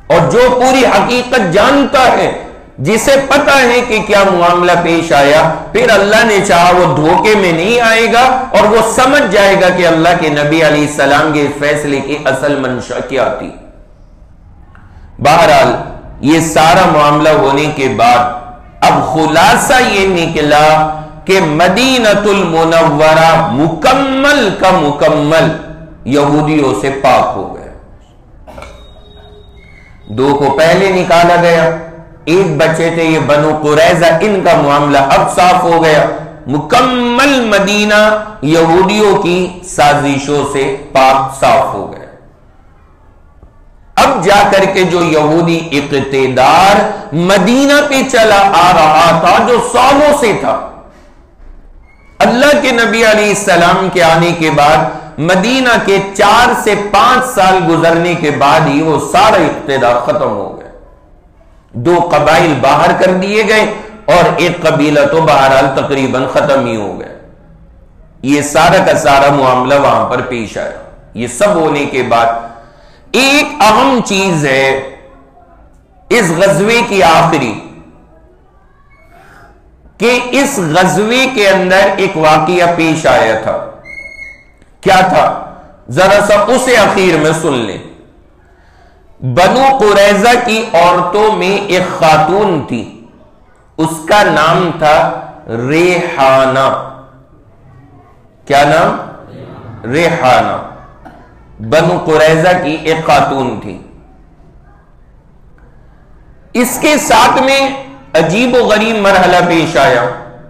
اور جو پوری حقیقت جانتا ہے، جسے پتا ہے کہ کیا معاملہ پیش آیا، پھر اللہ نے چاہا وہ دھوکے میں نہیں آئے گا اور وہ سمجھ جائے گا کہ اللہ کے نبی علیہ السلام کے فیصلے کی اصل منشا کیا تھی۔ بہرحال یہ سارا معاملہ ہونے کے بعد اب خلاصہ یہ نکلا کہ مدینہ المنورہ مکمل کا مکمل یہودیوں سے پاک ہو گیا۔ دو کو پہلے نکالا گیا، ایک بچے تھے یہ بنو قریظہ، ان کا معاملہ اب صاف ہو گیا، مکمل مدینہ یہودیوں کی سازشوں سے پاک صاف ہو گیا۔ اب جا کر کے جو یہودی اقتدار مدینہ پہ چلا آ رہا تھا، جو سالوں سے تھا، اللہ کے نبی علیہ السلام کے آنے کے بعد مدینہ کے چار سے پانچ سال گزرنے کے بعد ہی وہ سارا اقتدار ختم ہو گیا۔ دو قبائل باہر کر دیے گئے اور ایک قبیلہ تو بہرحال تقریباً ختم ہی ہو گیا۔ یہ سارا کا سارا معاملہ وہاں پر پیش آیا۔ یہ سب ہونے کے بعد ایک اہم چیز ہے اس غزوے کی آخری، کہ اس غزوے کے اندر ایک واقعہ پیش آیا تھا۔ کیا تھا؟ ذرا سا اسے اخیر میں سن لیں۔ بنو قریظہ کی عورتوں میں ایک خاتون تھی، اس کا نام تھا ریحانہ۔ کیا نام؟ ریحانہ۔ بنو قریظہ کی ایک خاتون تھی۔ اس کے ساتھ میں عجیب و غریب مرحلہ پیش آیا۔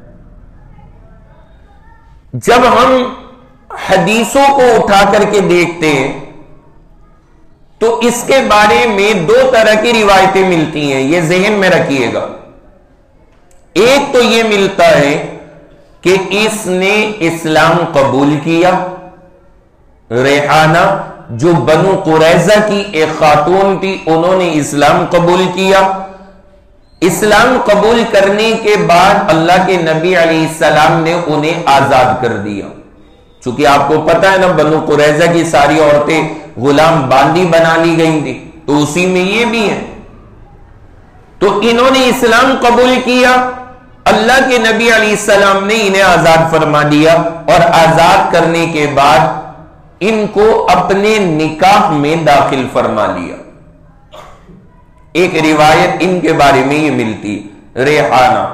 جب ہم حدیثوں کو اٹھا کر کے دیکھتے ہیں تو اس کے بارے میں دو طرح کی روایتیں ملتی ہیں، یہ ذہن میں رکھیے گا۔ ایک تو یہ ملتا ہے کہ اس نے اسلام قبول کیا، ریحانہ جو بنو قریظہ کی ایک خاتون تھی، انہوں نے اسلام قبول کیا۔ اسلام قبول کرنے کے بعد اللہ کے نبی علیہ السلام نے انہیں آزاد کر دیا۔ چونکہ آپ کو پتا ہے نا، بنو قریظہ کی ساری عورتیں غلام باندی بنا لی گئی تھی، تو اسی میں یہ بھی ہے۔ تو انہوں نے اسلام قبول کیا، اللہ کے نبی علیہ السلام نے انہیں آزاد فرما دیا، اور آزاد کرنے کے بعد ان کو اپنے نکاح میں داخل فرما لیا۔ ایک روایت ان کے بارے میں یہ ملتی، ریحانہ۔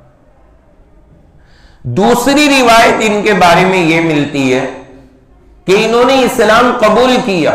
دوسری روایت ان کے بارے میں یہ ملتی ہے کہ انہوں نے اسلام قبول کیا،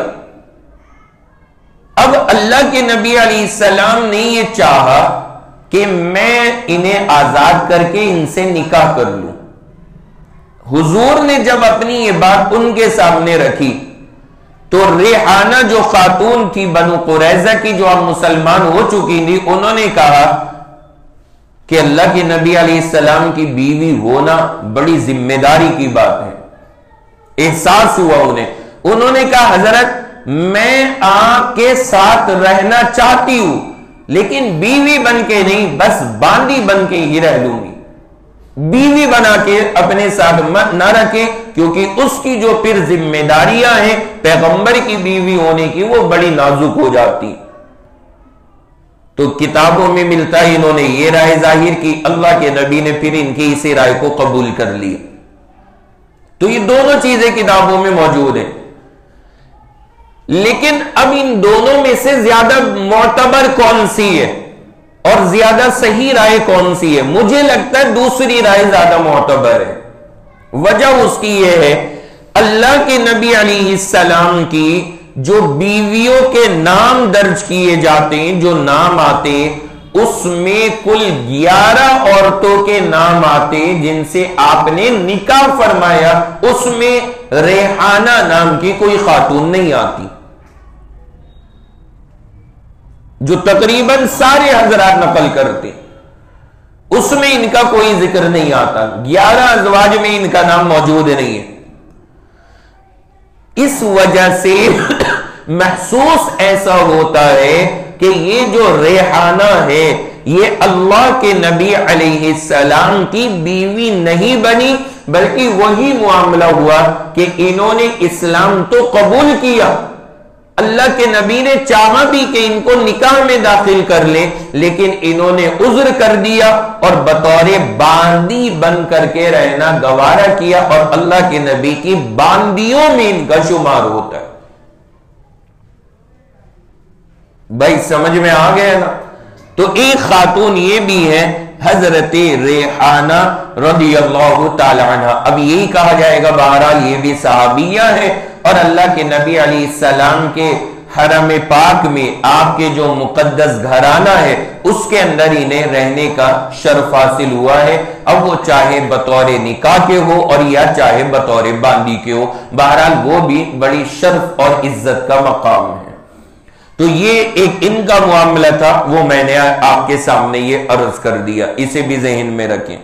اب اللہ کے نبی علیہ السلام نے یہ چاہا کہ میں انہیں آزاد کر کے ان سے نکاح کر لوں۔ حضور نے جب اپنی یہ بات ان کے سامنے رکھی تو ریحانہ جو خاتون تھی بنو قریظہ کی، جو اب مسلمان ہو چکی تھی، انہوں نے کہا کہ اللہ کے نبی علیہ السلام کی بیوی ہونا بڑی ذمہ داری کی بات ہے۔ احساس ہوا انہیں، انہوں نے کہا حضرت میں آپ کے ساتھ رہنا چاہتی ہوں، لیکن بیوی بن کے نہیں، بس باندی بن کے ہی رہ لوں گی، بیوی بنا کے اپنے ساتھ مت نہ رکھیں، کیونکہ اس کی جو پھر ذمہ داریاں ہیں پیغمبر کی بیوی ہونے کی، وہ بڑی نازک ہو جاتی۔ تو کتابوں میں ملتا ہے انہوں نے یہ رائے ظاہر کی، اللہ کے نبی نے پھر ان کی اسی رائے کو قبول کر لیا۔ تو یہ دونوں چیزیں کتابوں میں موجود ہیں، لیکن اب ان دونوں میں سے زیادہ معتبر کون سی ہے اور زیادہ صحیح رائے کون سی ہے؟ مجھے لگتا ہے دوسری رائے زیادہ معتبر ہے۔ وجہ اس کی یہ ہے، اللہ کے نبی علیہ السلام کی جو بیویوں کے نام درج کیے جاتے ہیں، جو نام آتے ہیں، اس میں کل گیارہ عورتوں کے نام آتے ہیں جن سے آپ نے نکاح فرمایا، اس میں ریحانہ نام کی کوئی خاتون نہیں آتی، جو تقریباً سارے حضرات نقل کرتے، اس میں ان کا کوئی ذکر نہیں آتا، گیارہ ازواج میں ان کا نام موجود نہیں ہے۔ اس وجہ سے محسوس ایسا ہوتا ہے کہ یہ جو ریحانہ ہے یہ اللہ کے نبی علیہ السلام کی بیوی نہیں بنی، بلکہ وہی معاملہ ہوا کہ انہوں نے اسلام تو قبول کیا، اللہ کے نبی نے چاہا بھی کہ ان کو نکاح میں داخل کر لیں، لیکن انہوں نے عذر کر دیا اور بطور باندی بن کر کے رہنا گوارا کیا، اور اللہ کے نبی کی باندیوں میں ان کا شمار ہوتا ہے۔ بھائی سمجھ میں آ گیا نا؟ تو ایک خاتون یہ بھی ہے حضرت ریحانہ رضی اللہ تعالی عنہ۔ اب یہی کہا جائے گا بہرحال یہ بھی صحابیہ ہے، اور اللہ کے نبی علیہ السلام کے حرم پاک میں آپ کے جو مقدس گھرانہ ہے اس کے اندر انہیں رہنے کا شرف حاصل ہوا ہے، اب وہ چاہے بطور نکاح کے ہو اور یا چاہے بطور باندی کے ہو، بہرحال وہ بھی بڑی شرف اور عزت کا مقام ہے۔ تو یہ ایک ان کا معاملہ تھا، وہ میں نے آپ کے سامنے یہ عرض کر دیا، اسے بھی ذہن میں رکھیں۔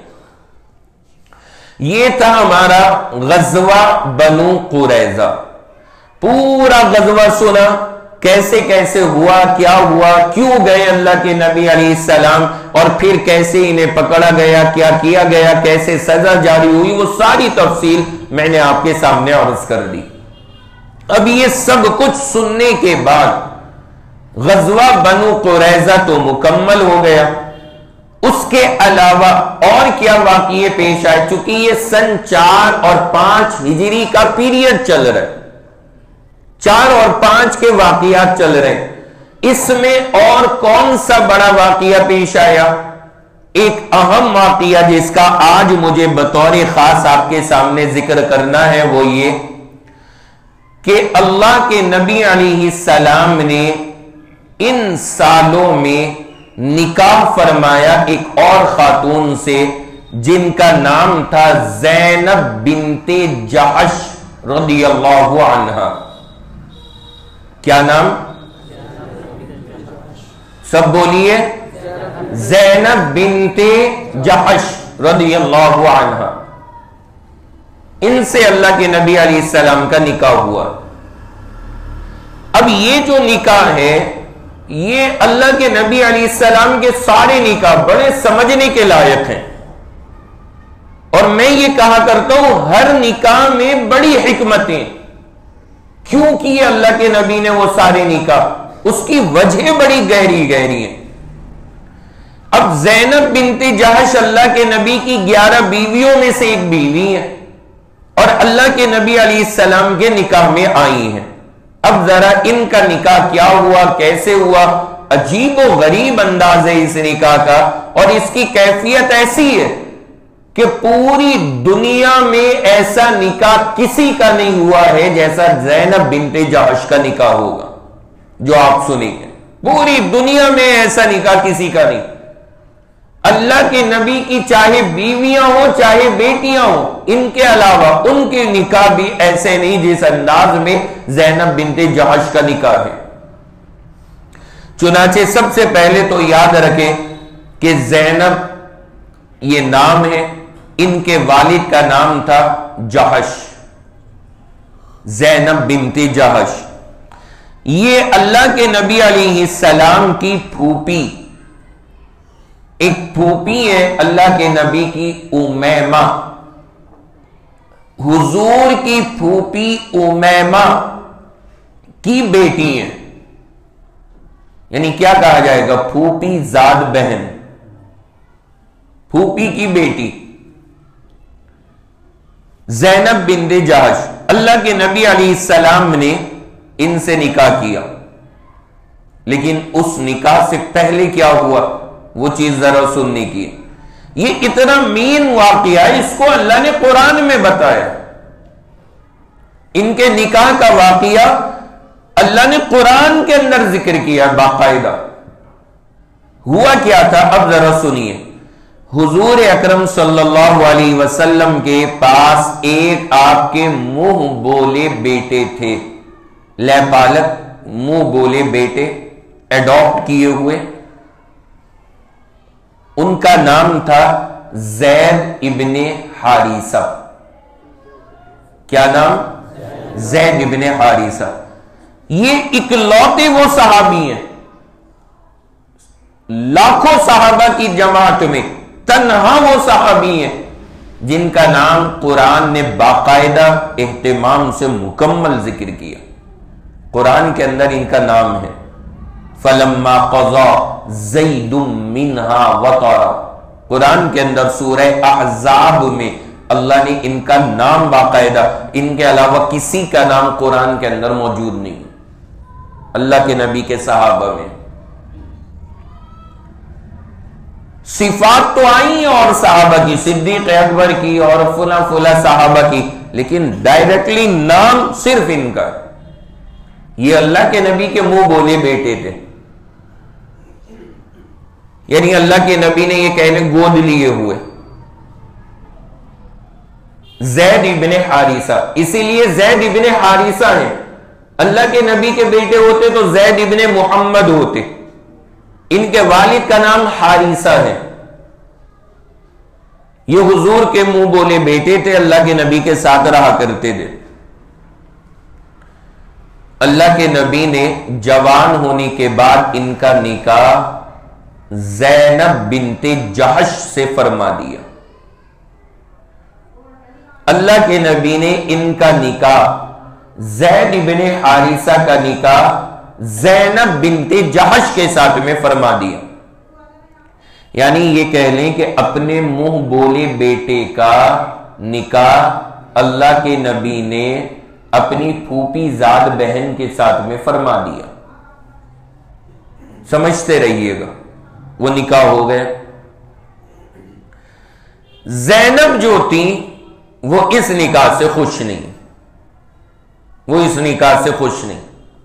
یہ تھا ہمارا غزوہ بنو قریظہ۔ پورا غزوہ سنا، کیسے کیسے ہوا، کیا ہوا، کیوں گئے اللہ کے نبی علیہ السلام، اور پھر کیسے انہیں پکڑا گیا، کیا کیا گیا، کیسے سزا جاری ہوئی، وہ ساری تفصیل میں نے آپ کے سامنے عرض کر دی۔ اب یہ سب کچھ سننے کے بعد غزوہ بنو قریظہ تو مکمل ہو گیا، اس کے علاوہ اور کیا واقعے پیش آئے؟ چونکہ یہ سن چار اور پانچ ہجری کا پیریڈ چل رہا ہے، چار اور پانچ کے واقعات چل رہے ہیں، اس میں اور کون سا بڑا واقعہ پیش آیا؟ ایک اہم واقعہ جس کا آج مجھے بطور خاص آپ کے سامنے ذکر کرنا ہے، وہ یہ کہ اللہ کے نبی علیہ السلام نے ان سالوں میں نکاح فرمایا ایک اور خاتون سے جن کا نام تھا زینب بنت جحش رضی اللہ عنہا۔ کیا نام؟ سب بولیے، زینب بنت جحش رضی اللہ عنہا۔ ان سے اللہ کے نبی علیہ السلام کا نکاح ہوا۔ اب یہ جو نکاح ہے یہ اللہ کے نبی علیہ السلام کے سارے نکاح بڑے سمجھنے کے لائق ہیں، اور میں یہ کہا کرتا ہوں ہر نکاح میں بڑی حکمتیں، کیوں کیے اللہ کے نبی نے وہ سارے نکاح، اس کی وجہ بڑی گہری گہری ہیں۔ اب زینب بنت جحش اللہ کے نبی کی گیارہ بیویوں میں سے ایک بیوی ہے، اور اللہ کے نبی علیہ السلام کے نکاح میں آئی ہیں۔ اب ذرا ان کا نکاح کیا ہوا، کیسے ہوا، عجیب و غریب انداز ہے اس نکاح کا، اور اس کی کیفیت ایسی ہے کہ پوری دنیا میں ایسا نکاح کسی کا نہیں ہوا ہے جیسا زینب بنت جحش کا نکاح ہوگا جو آپ سنیں گے۔ پوری دنیا میں ایسا نکاح کسی کا نہیں۔ اللہ کے نبی کی چاہے بیویاں ہوں چاہے بیٹیاں ہوں، ان کے علاوہ ان کے نکاح بھی ایسے نہیں جس انداز میں زینب بنت جحش کا نکاح ہے۔ چنانچہ سب سے پہلے تو یاد رکھیں کہ زینب یہ نام ہے، ان کے والد کا نام تھا جحش، زینب بنت جحش۔ یہ اللہ کے نبی علیہ السلام کی پھوپھی، ایک پھوپھی ہے اللہ کے نبی کی امیمہ، حضور کی پھوپھی امیمہ کی بیٹی ہے، یعنی کیا کہا جائے گا، پھوپھی زاد بہن، پھوپھی کی بیٹی زینب بنت جحش۔ اللہ کے نبی علیہ السلام نے ان سے نکاح کیا، لیکن اس نکاح سے پہلے کیا ہوا وہ چیز ذرا سننے کی۔ یہ اتنا مین واقعہ ہے، اس کو اللہ نے قرآن میں بتایا، ان کے نکاح کا واقعہ اللہ نے قرآن کے اندر ذکر کیا باقاعدہ۔ ہوا کیا تھا اب ذرا سنیے۔ حضور اکرم صلی اللہ علیہ وسلم کے پاس ایک آپ کے منہ بولے بیٹے تھے، لے پالک منہ بولے بیٹے ایڈاپٹ کیے ہوئے، ان کا نام تھا زید ابن حارثہ۔ کیا نام؟ زید ابن حارثہ۔ یہ اکلوتے وہ صحابی ہیں لاکھوں صحابہ کی جماعت میں، تنہا وہ صحابی ہیں جن کا نام قرآن نے باقاعدہ اہتمام سے مکمل ذکر کیا۔ قرآن کے اندر ان کا نام ہے فَلَمَّا قَضَى زَيْدٌ مِّنْهَا وَطَرًا. قرآن کے اندر سورہ احزاب میں اللہ نے ان کا نام باقاعدہ، ان کے علاوہ کسی کا نام قرآن کے اندر موجود نہیں، اللہ کے نبی کے صحابہ میں. صفات تو آئی اور صحابہ کی، صدیق اکبر کی اور فلاں فلاں صحابہ کی، لیکن ڈائریکٹلی نام صرف ان کا. یہ اللہ کے نبی کے منہ بولے بیٹے تھے، یعنی اللہ کے نبی نے یہ کہنے گود لیے ہوئے. زید ابن حارثہ، اسی لیے زید ابن حارثہ ہیں. اللہ کے نبی کے بیٹے ہوتے تو زید ابن محمد ہوتے. ان کے والد کا نام حارثہ ہے. یہ حضور کے منہ بولے بیٹے تھے، اللہ کے نبی کے ساتھ رہا کرتے تھے. اللہ کے نبی نے جوان ہونے کے بعد ان کا نکاح زینب بنت جہش سے فرما دیا. اللہ کے نبی نے ان کا نکاح، زید بن حارثہ کا نکاح زینب بنت جہش کے ساتھ میں فرما دیا. یعنی یہ کہہ لیں کہ اپنے منہ بولے بیٹے کا نکاح اللہ کے نبی نے اپنی پھوپھی زاد بہن کے ساتھ میں فرما دیا. سمجھتے رہیے گا، وہ نکاح ہو گئے. زینب جو تھی وہ اس نکاح سے خوش نہیں، وہ اس نکاح سے خوش نہیں.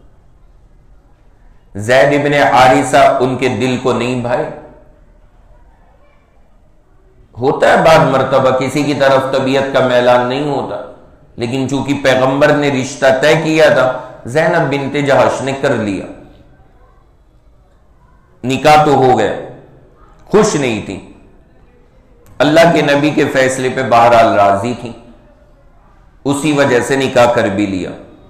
زید ابن حارثہ ان کے دل کو نہیں بھائے. ہوتا ہے بعض مرتبہ کسی کی طرف طبیعت کا میلان نہیں ہوتا، لیکن چونکہ پیغمبر نے رشتہ طے کیا تھا، زینب بنت جہش نے کر لیا، نکاح تو ہو گئے. خوش نہیں تھی، اللہ کے نبی کے فیصلے پہ بہرحال راضی تھی، اسی وجہ سے نکاح کر بھی لیا.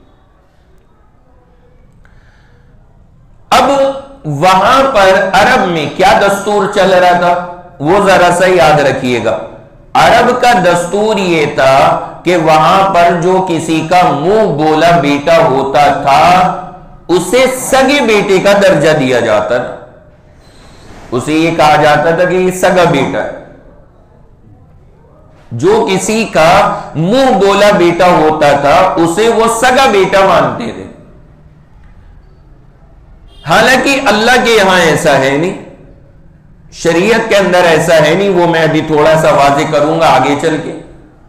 اب وہاں پر عرب میں کیا دستور چل رہا تھا وہ ذرا سا یاد رکھیے گا. عرب کا دستور یہ تھا کہ وہاں پر جو کسی کا منہ بولا بیٹا ہوتا تھا اسے سگے بیٹے کا درجہ دیا جاتا تھا. اسے یہ کہا جاتا تھا کہ یہ سگا بیٹا ہے. جو کسی کا منہ بولا بیٹا ہوتا تھا اسے وہ سگا بیٹا مانتے تھے. حالانکہ اللہ کے یہاں ایسا ہے نہیں، شریعت کے اندر ایسا ہے نہیں. وہ میں ابھی تھوڑا سا واضح کروں گا آگے چل کے.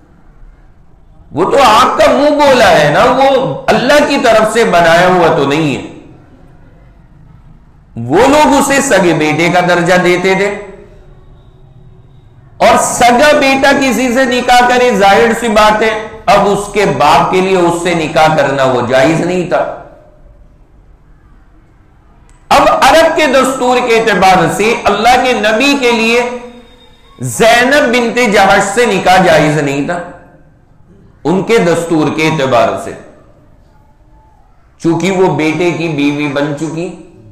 وہ تو آپ کا منہ بولا ہے نا، وہ اللہ کی طرف سے بنایا ہوا تو نہیں ہے. وہ لوگ اسے سگے بیٹے کا درجہ دیتے تھے، اور سگا بیٹا کسی سے نکاح کرے ظاہر سی بات ہے اب اس کے باپ کے لیے اس سے نکاح کرنا وہ جائز نہیں تھا. اب عرب کے دستور کے اعتبار سے اللہ کے نبی کے لیے زینب بنت جہش سے نکاح جائز نہیں تھا، ان کے دستور کے اعتبار سے، چونکہ وہ بیٹے کی بیوی بن چکی.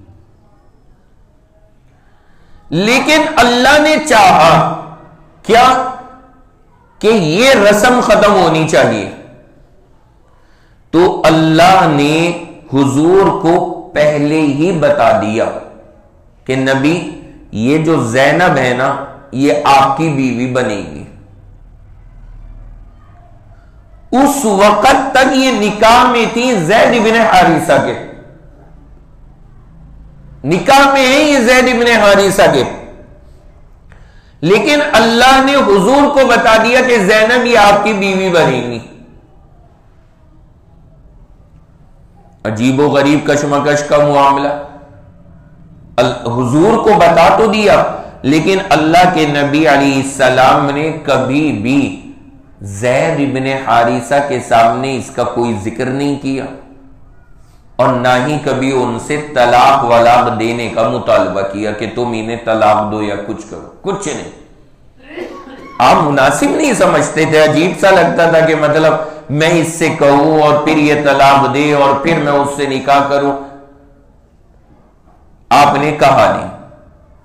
لیکن اللہ نے چاہا کیا کہ یہ رسم ختم ہونی چاہیے، تو اللہ نے حضور کو پہلے ہی بتا دیا کہ نبی یہ جو زینب ہے نا یہ آپ کی بیوی بنے گی. اس وقت تک یہ نکاح میں تھی زید بن حارثہ کے، نکاح میں ہے یہ زید بن حارثہ کے، لیکن اللہ نے حضور کو بتا دیا کہ زینب یہ آپ کی بیوی بنے گی. عجیب و غریب کشمکش کا معاملہ. حضور کو بتا تو دیا، لیکن اللہ کے نبی علیہ السلام نے کبھی بھی زید بن حارثہ کے سامنے اس کا کوئی ذکر نہیں کیا، اور نہ ہی کبھی ان سے طلاق ولاق دینے کا مطالبہ کیا کہ تم انہیں طلاق دو یا کچھ کرو، کچھ نہیں. آپ مناسب نہیں سمجھتے تھے، عجیب سا لگتا تھا کہ مطلب میں اس سے کہوں اور پھر یہ طلاق دے اور پھر میں اس سے نکاح کروں. آپ نے کہا نہیں،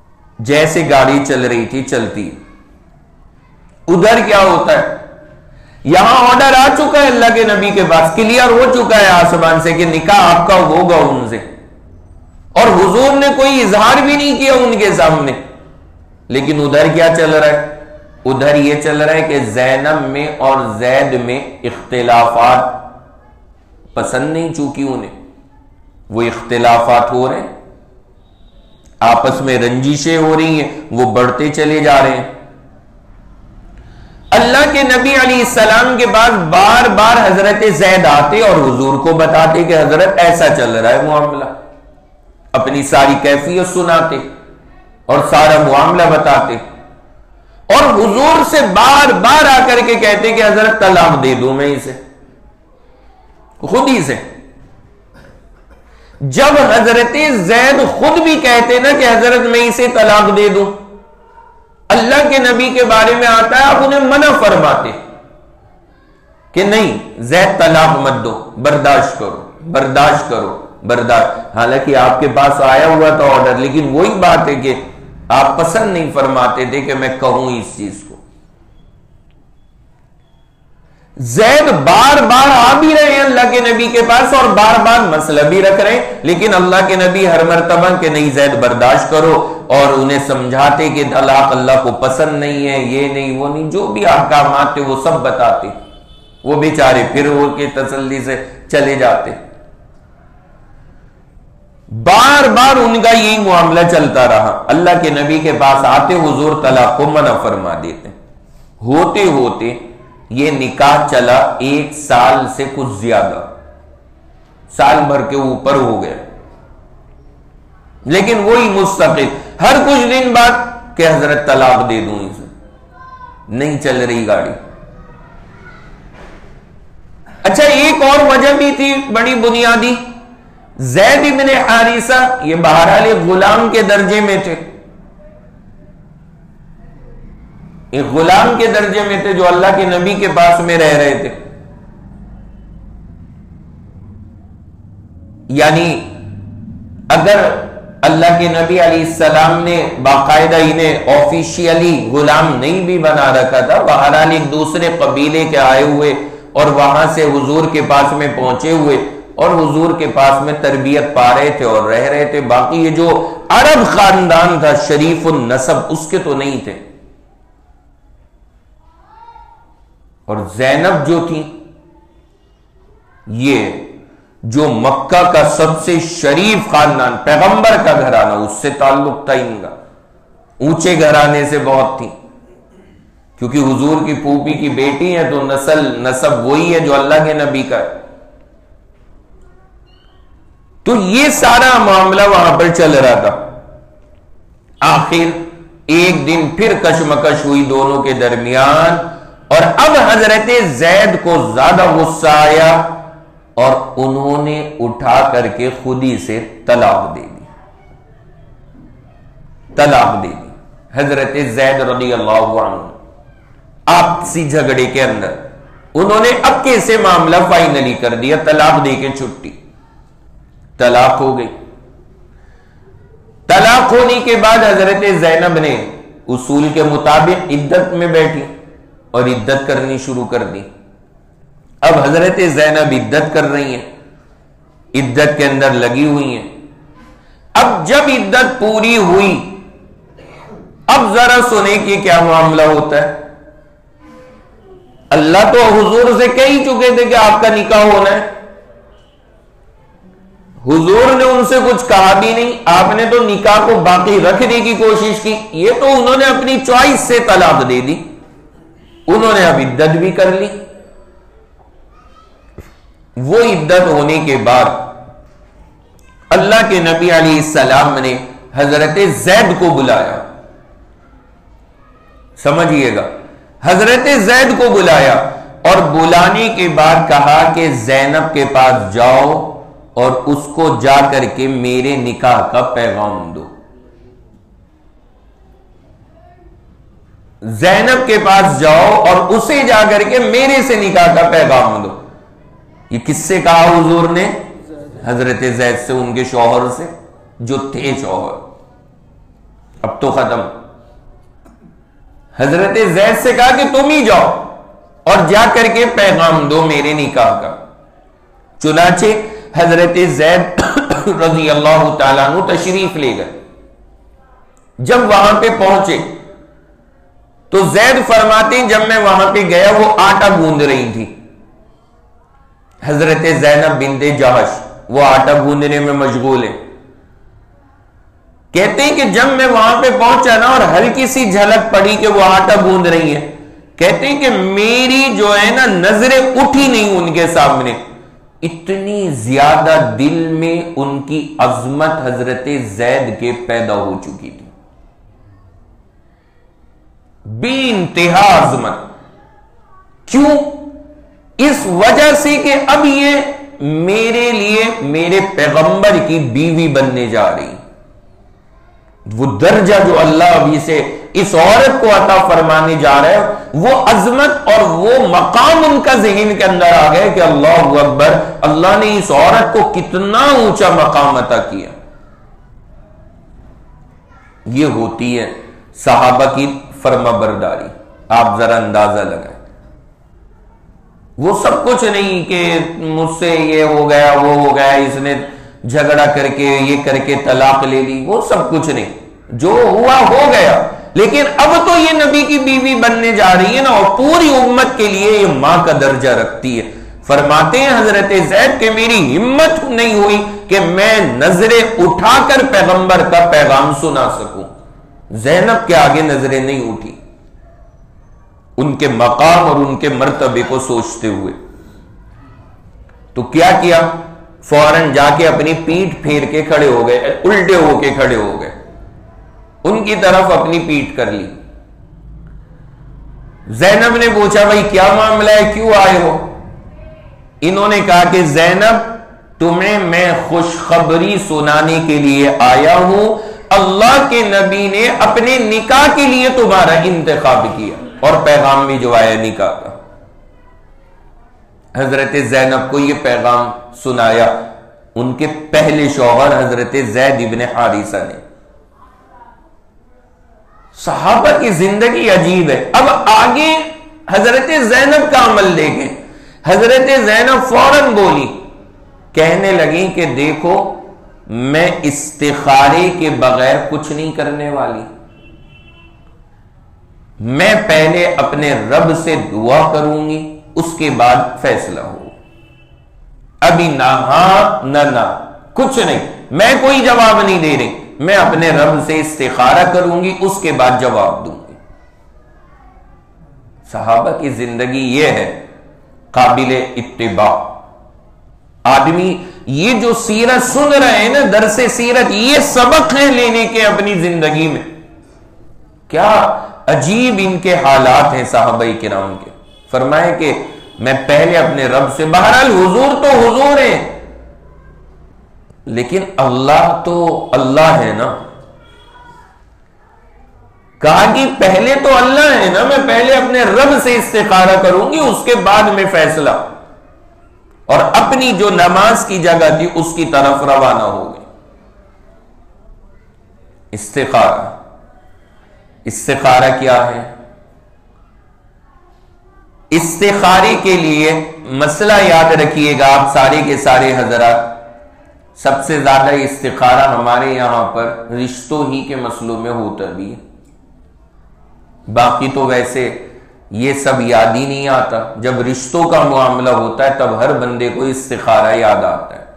جیسے گاڑی چل رہی تھی چلتی. ادھر کیا ہوتا ہے، یہاں آرڈر آ چکا ہے اللہ کے نبی کے پاس، کلیئر ہو چکا ہے آسمان سے کہ نکاح آپ کا ہوگا ان سے، اور حضور نے کوئی اظہار بھی نہیں کیا ان کے سامنے. لیکن ادھر کیا چل رہا ہے؟ ادھر یہ چل رہا ہے کہ زینب میں اور زید میں اختلافات پسند نہیں چونکہ انہیں، وہ اختلافات ہو رہے ہیں، آپس میں رنجشیں ہو رہی ہیں، وہ بڑھتے چلے جا رہے ہیں. اللہ کے نبی علیہ السلام کے بعد بار بار حضرت زید آتے اور حضور کو بتاتے کہ حضرت ایسا چل رہا ہے معاملہ، اپنی ساری کیفیت سناتے اور سارا معاملہ بتاتے، اور حضور سے بار بار آ کر کے کہتے کہ حضرت طلاق دے دوں میں اسے، خود ہی سے. جب حضرت زید خود بھی کہتے نا کہ حضرت میں اسے طلاق دے دوں، اللہ کے نبی کے بارے میں آتا ہے آپ انہیں منع فرماتے کہ نہیں زید طلاق مت دو، برداشت کرو برداشت کرو برداشت. حالانکہ آپ کے پاس آیا ہوا تھا آرڈر، لیکن وہی بات ہے کہ آپ پسند نہیں فرماتے تھے کہ میں کہوں اس چیز کو. زید بار بار آ بھی رہے ہیں اللہ کے نبی کے پاس اور بار بار مسئلہ بھی رکھ رہے ہیں، لیکن اللہ کے نبی ہر مرتبہ کہ نہیں زید برداشت کرو، اور انہیں سمجھاتے کہ طلاق اللہ کو پسند نہیں ہے، یہ نہیں وہ نہیں، جو بھی احکامات تھے وہ سب بتاتے. وہ بیچارے پھر ہو کے تسلی سے چلے جاتے. بار بار ان کا یہی معاملہ چلتا رہا. اللہ کے نبی کے پاس آتے حضور طلاق کو منع فرما دیتے. ہوتے ہوتے یہ نکاح چلا ایک سال سے کچھ زیادہ، سال بھر کے اوپر ہو گیا، لیکن وہی مستقل ہر کچھ دن بعد کہ حضرت طلاق دے دوں اسے، نہیں چل رہی گاڑی. اچھا ایک اور وجہ بھی تھی بڑی بنیادی. زید بن حارثہ یہ بہرحال ایک غلام کے درجے میں تھے، ایک غلام کے درجے میں تھے جو اللہ کے نبی کے پاس میں رہ رہے تھے. یعنی اگر اللہ کے نبی علیہ السلام نے باقاعدہ انہیں آفیشیلی غلام نہیں بھی بنا رکھا تھا، بہرحال ایک دوسرے قبیلے کے آئے ہوئے اور وہاں سے حضور کے پاس میں پہنچے ہوئے اور حضور کے پاس میں تربیت پا رہے تھے اور رہ رہے تھے. باقی یہ جو عرب خاندان تھا شریف النسب اس کے تو نہیں تھے. اور زینب جو تھی یہ جو مکہ کا سب سے شریف خاندان پیغمبر کا گھرانہ اس سے تعلق تھا، ان کا اونچے گھرانے سے بہت تھی، کیونکہ حضور کی پھوپھی کی بیٹی ہے تو نسل نسب وہی ہے جو اللہ کے نبی کا ہے. تو یہ سارا معاملہ وہاں پر چل رہا تھا. آخر ایک دن پھر کشمکش ہوئی دونوں کے درمیان، اور اب حضرت زید کو زیادہ غصہ آیا اور انہوں نے اٹھا کر کے خود ہی سے طلاق دے دی طلاق دے دی حضرت زید رضی اللہ عنہ آپسی جھگڑے کے اندر انہوں نے اب کیسے معاملہ فائنلی کر دیا، طلاق دے کے چھٹی، طلاق ہو گئی. طلاق ہونے کے بعد حضرت زینب نے اصول کے مطابق عدت میں بیٹھی اور عدت کرنی شروع کر دی. اب حضرت زینب عدت کر رہی ہیں، عدت کے اندر لگی ہوئی ہیں. اب جب عدت پوری ہوئی اب ذرا سنیں کہ کیا معاملہ ہوتا ہے. اللہ تو حضور سے کہہ ہی چکے تھے کہ آپ کا نکاح ہونا ہے، حضور نے ان سے کچھ کہا بھی نہیں، آپ نے تو نکاح کو باقی رکھنے کی کوشش کی. یہ تو انہوں نے اپنی چوائس سے طلاق دے دی، انہوں نے اب عدت بھی کر لی. وہ عدت ہونے کے بعد اللہ کے نبی علیہ السلام نے حضرت زید کو بلایا. سمجھئے گا، حضرت زید کو بلایا اور بلانے کے بعد کہا کہ زینب کے پاس جاؤ اور اس کو جا کر کے میرے نکاح کا پیغام دو. زینب کے پاس جاؤ اور اسے جا کر کے میرے سے نکاح کا پیغام دو. یہ کس سے کہا حضور نے؟ حضرت زید سے، ان کے شوہر سے جو تھے شوہر، اب تو ختم. حضرت زید سے کہا کہ تم ہی جاؤ اور جا کر کے پیغام دو میرے نکاح کا۔ چنانچہ حضرت زید رضی اللہ تعالیٰ عنہ تشریف لے گئے۔ جب وہاں پہ پہنچے تو زید فرماتے ہیں جب میں وہاں پہ گیا وہ آٹا گوندھ رہی تھی، حضرت زینب بنت جہش وہ آٹا گوندھنے میں مشغول ہے۔ کہتے ہیں کہ جب میں وہاں پہ پہنچا نا اور ہلکی سی جھلک پڑی کہ وہ آٹا گوندھ رہی ہے، کہتے ہیں کہ میری جو ہے نا نظریں اٹھی نہیں ان کے سامنے، اتنی زیادہ دل میں ان کی عظمت حضرت زید کے پیدا ہو چکی تھی، بے انتہا عظمت۔ کیوں؟ اس وجہ سے کہ اب یہ میرے لیے میرے پیغمبر کی بیوی بننے جا رہی، وہ درجہ جو اللہ ابھی سے اس عورت کو عطا فرمانے جا رہا ہے، وہ عظمت اور وہ مقام ان کا ذہن کے اندر آ گئے کہ اللہ اکبر، اللہ نے اس عورت کو کتنا اونچا مقام عطا کیا۔ یہ ہوتی ہے صحابہ کی فرما برداری۔ آپ ذرا اندازہ لگائیں، وہ سب کچھ نہیں کہ مجھ سے یہ ہو گیا وہ ہو گیا، اس نے جھگڑا کر کے یہ کر کے طلاق لے لی، وہ سب کچھ نہیں، جو ہوا ہو گیا، لیکن اب تو یہ نبی کی بیوی بننے جا رہی ہے نا، اور پوری امت کے لیے یہ ماں کا درجہ رکھتی ہے۔ فرماتے ہیں حضرت زید کہ میری ہمت نہیں ہوئی کہ میں نظریں اٹھا کر پیغمبر کا پیغام سنا سکوں، زینب کے آگے نظریں نہیں اٹھی، ان کے مقام اور ان کے مرتبے کو سوچتے ہوئے۔ تو کیا کیا؟ فوراً جا کے اپنی پیٹھ پھیر کے کھڑے ہو گئے، الٹے ہو کے کھڑے ہو گئے، ان کی طرف اپنی پیٹھ کر لی۔ زینب نے پوچھا بھائی کیا معاملہ ہے، کیوں آئے ہو؟ انہوں نے کہا کہ زینب تمہیں میں خوشخبری سنانے کے لیے آیا ہوں، اللہ کے نبی نے اپنے نکاح کے لیے تمہارا انتخاب کیا، اور پیغام بھی جو آیا نکاح کا۔ حضرت زینب کو یہ پیغام سنایا ان کے پہلے شوہر حضرت زید ابن حارثہ نے۔ صحابہ کی زندگی عجیب ہے۔ اب آگے حضرت زینب کا عمل دیکھیں، حضرت زینب فوراً بولی، کہنے لگی کہ دیکھو میں استخارے کے بغیر کچھ نہیں کرنے والی، میں پہلے اپنے رب سے دعا کروں گی، اس کے بعد فیصلہ ہو، ابھی نہ ہاں نہ نہ کچھ نہیں، میں کوئی جواب نہیں دے رہی، میں اپنے رب سے استخارہ کروں گی، اس کے بعد جواب دوں گی۔ صحابہ کی زندگی یہ ہے، قابل اتباع۔ آدمی یہ جو سیرت سن رہے ہیں نا، درس سیرت، یہ سبق ہے لینے کے اپنی زندگی میں۔ کیا عجیب ان کے حالات ہیں صحابہ کرام کے۔ فرمائے کہ میں پہلے اپنے رب سے، بہرحال حضور تو حضور ہیں، لیکن اللہ تو اللہ ہے نا، کہا کہ پہلے تو اللہ ہے نا، میں پہلے اپنے رب سے استخارہ کروں گی، اس کے بعد میں فیصلہ، اور اپنی جو نماز کی جگہ تھی اس کی طرف روانہ ہو گئی۔ استخارہ، استخارہ کیا ہے؟ استخارے کے لیے مسئلہ یاد رکھیے گا آپ سارے کے سارے حضرات، سب سے زیادہ استخارہ ہمارے یہاں پر رشتوں ہی کے مسئلوں میں ہوتا بھی ہے، باقی تو ویسے یہ سب یاد ہی نہیں آتا۔ جب رشتوں کا معاملہ ہوتا ہے تب ہر بندے کو استخارہ یاد آتا ہے۔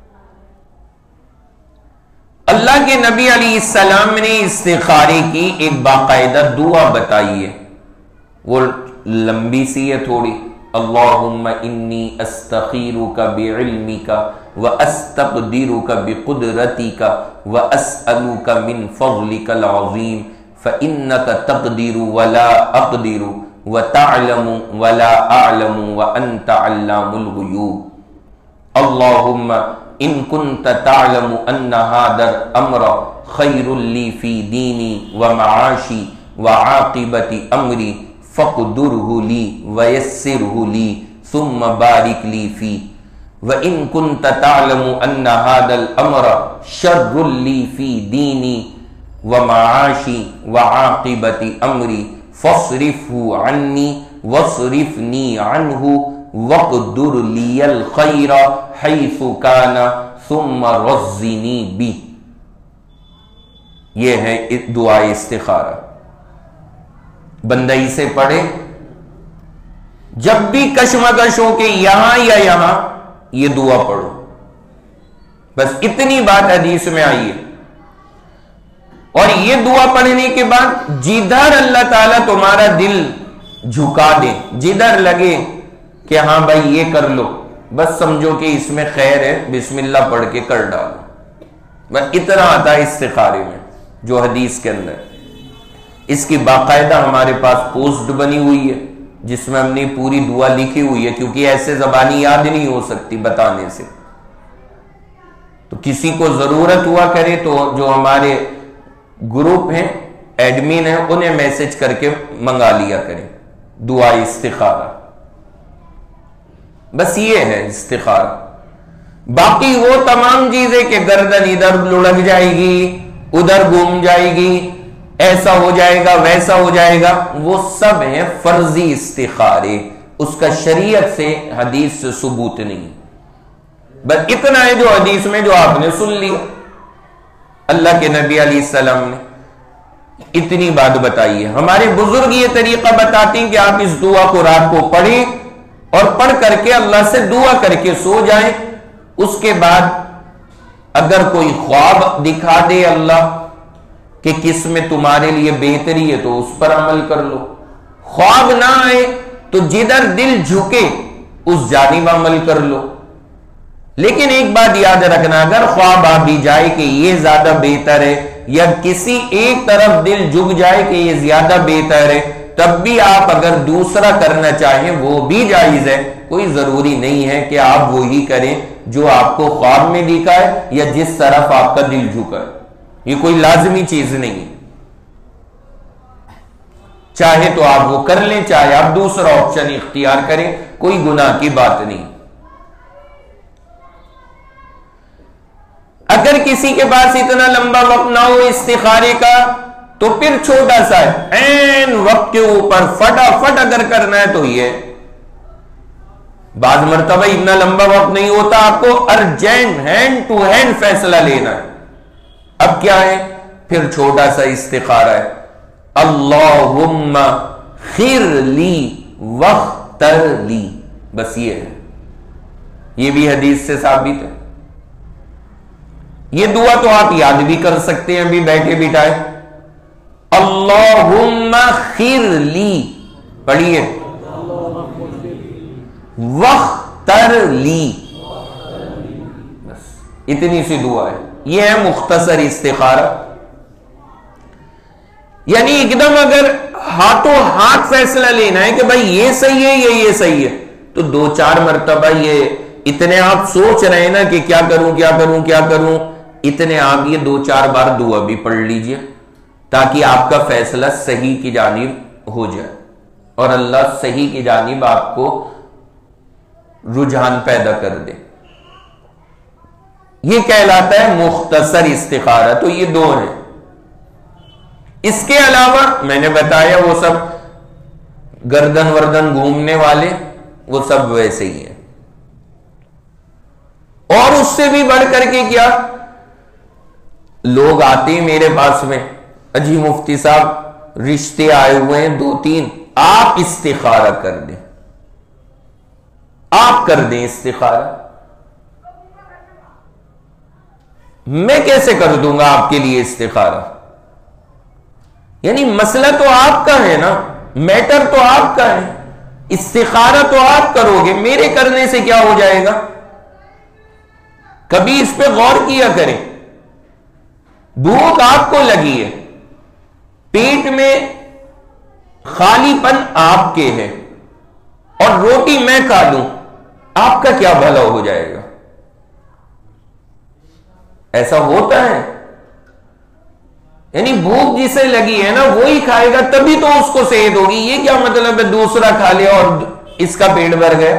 اللہ کے نبی علیہ السلام نے استخارے کی ایک باقاعدہ دعا بتائی ہے، وہ لمبی سی ہے تھوڑی۔ اللہم انی استخیرک بعلمک واستقدرک بقدرتک واسألک من فضلک العظیم فإنک تقدر ولا اقدر وتعلم ولا اعلم وانت علام الغیوب۔ اللہم ان كنت تعلم ان هذا الامر خیر لی فی دینی ومعاشی وعاقبت امری فقدره لی ویسره لی ثم بارک لی فی، وان كنت تعلم ان هذا الامر شر لی فی دینی ومعاشی وعاقبت امری فاصرفه عنی वस्रिफनी अन्हु वक़दुर लियल खैर हैसु काना सुम्मा रज़्ज़िनी बि। ये है दुआ इस्तिखारा। बंदा इसे पढ़े जब भी कशमकश हो के यहां या यहां, ये दुआ पढ़ो। बस इतनी बात हदीस में आई है। और ये दुआ पढ़ने के बाद जिधर अल्लाह ताला तुम्हारा दिल झुका दे, जिधर लगे कि हां भाई ये कर लो, बस समझो कि इसमें खैर है, बिस्मिल्लाह पढ़ के कर डालो। बस इतना आता है इस्तिखारे में जो हदीस के अंदर। इसकी बाकायदा हमारे पास पोस्ट बनी हुई है जिसमें हमने पूरी दुआ लिखी हुई है, क्योंकि ऐसे जबानी याद नहीं हो सकती बताने से। तो किसी को जरूरत हुआ करे तो जो हमारे ग्रुप हैं, एडमिन हैं, उन्हें मैसेज करके मंगा लिया करें दुआ इस्तिखारा। बस ये है इस्तिखारा। बाकी वो तमाम चीजें कि गर्दन इधर लुढ़क जाएगी, उधर घूम जाएगी, ऐसा हो जाएगा, वैसा हो जाएगा, वो सब है फर्जी इस्तिखारे। उसका शरीयत से, हदीस से सबूत नहीं। बस इतना है जो हदीस में जो आपने सुन लिया। अल्लाह के नबी अलैहिस्सलाम ने इतनी बात बताई है। हमारे बुजुर्ग ये तरीका बताते हैं कि आप इस दुआ को रात को पढ़ें और पढ़ करके अल्लाह से दुआ करके सो जाएं। उसके बाद अगर कोई ख्वाब दिखा दे अल्लाह कि किस में तुम्हारे लिए बेहतरी है तो उस पर अमल कर लो। ख्वाब ना आए तो जिधर दिल झुके उस जानिब अमल कर लो। लेकिन एक बात याद रखना, अगर ख्वाब आ भी जाए कि ये ज्यादा बेहतर है, या किसी एक तरफ दिल झुक जाए कि ये ज्यादा बेहतर है, तब भी आप अगर दूसरा करना चाहें वो भी जायज है। कोई जरूरी नहीं है कि आप वो ही करें जो आपको ख्वाब में दिखा है या जिस तरफ आपका दिल झुका है। ये कोई लाजमी चीज नहीं है। चाहे तो आप वो कर लें, चाहे आप दूसरा ऑप्शन इख्तियार करें, कोई गुनाह की बात नहीं। अगर किसी के पास इतना लंबा वक्त ना हो इस्तिखारे का, तो फिर छोटा सा है, ऐन वक्त के ऊपर फटाफट अगर करना है तो ये। बाद मर्तबा इतना लंबा वक्त नहीं होता, आपको अर्जेंट हैंड टू हैंड फैसला लेना है। अब क्या है, फिर छोटा सा इस्तिखारा है, अल्लाहुम्मा खिर ली वख्तर ली। बस ये है, ये भी हदीस से साबित है। ये दुआ तो आप याद भी कर सकते हैं अभी बैठे बिठाए। अल्लाहुम्मा खिर ली, पढ़िए, वख्तर ली। बस इतनी सी दुआ है। यह है मुख्तसर इस्तिखारा। यानी एकदम अगर हाथों हाथ फैसला लेना है कि भाई ये सही है, ये ये सही है, तो दो चार मरतबा ये इतने आप सोच रहे हैं ना कि क्या करूं क्या करूं क्या करूं, इतने आप ये दो चार बार दुआ भी पढ़ लीजिए ताकि आपका फैसला सही की जानिब हो जाए और अल्लाह सही की जानिब आपको रुझान पैदा कर दे। ये कहलाता है मुख्तसर इस्तिखारा। तो ये दो हैं। इसके अलावा मैंने बताया वो सब गर्दन वर्दन घूमने वाले, वो सब वैसे ही है। और उससे भी बढ़ करके क्या, लोग आते हैं मेरे पास में, अजी मुफ्ती साहब रिश्ते आए हुए हैं दो तीन, आप इस्तिखारा कर दें, आप कर दें इस्तिखारा। मैं कैसे कर दूंगा आपके लिए इस्तिखारा? यानी मसला तो आपका है ना, मैटर तो आपका है, इस्तिखारा तो आप करोगे, मेरे करने से क्या हो जाएगा? कभी इस पे गौर किया करें। भूख आपको लगी है, पेट में खालीपन आपके है और रोटी मैं खा लूं, आपका क्या भला हो जाएगा? ऐसा होता है। यानी भूख जिसे लगी है ना वो ही खाएगा, तभी तो उसको सेहत होगी। ये क्या मतलब है दूसरा खा लिया और इसका पेट भर गया?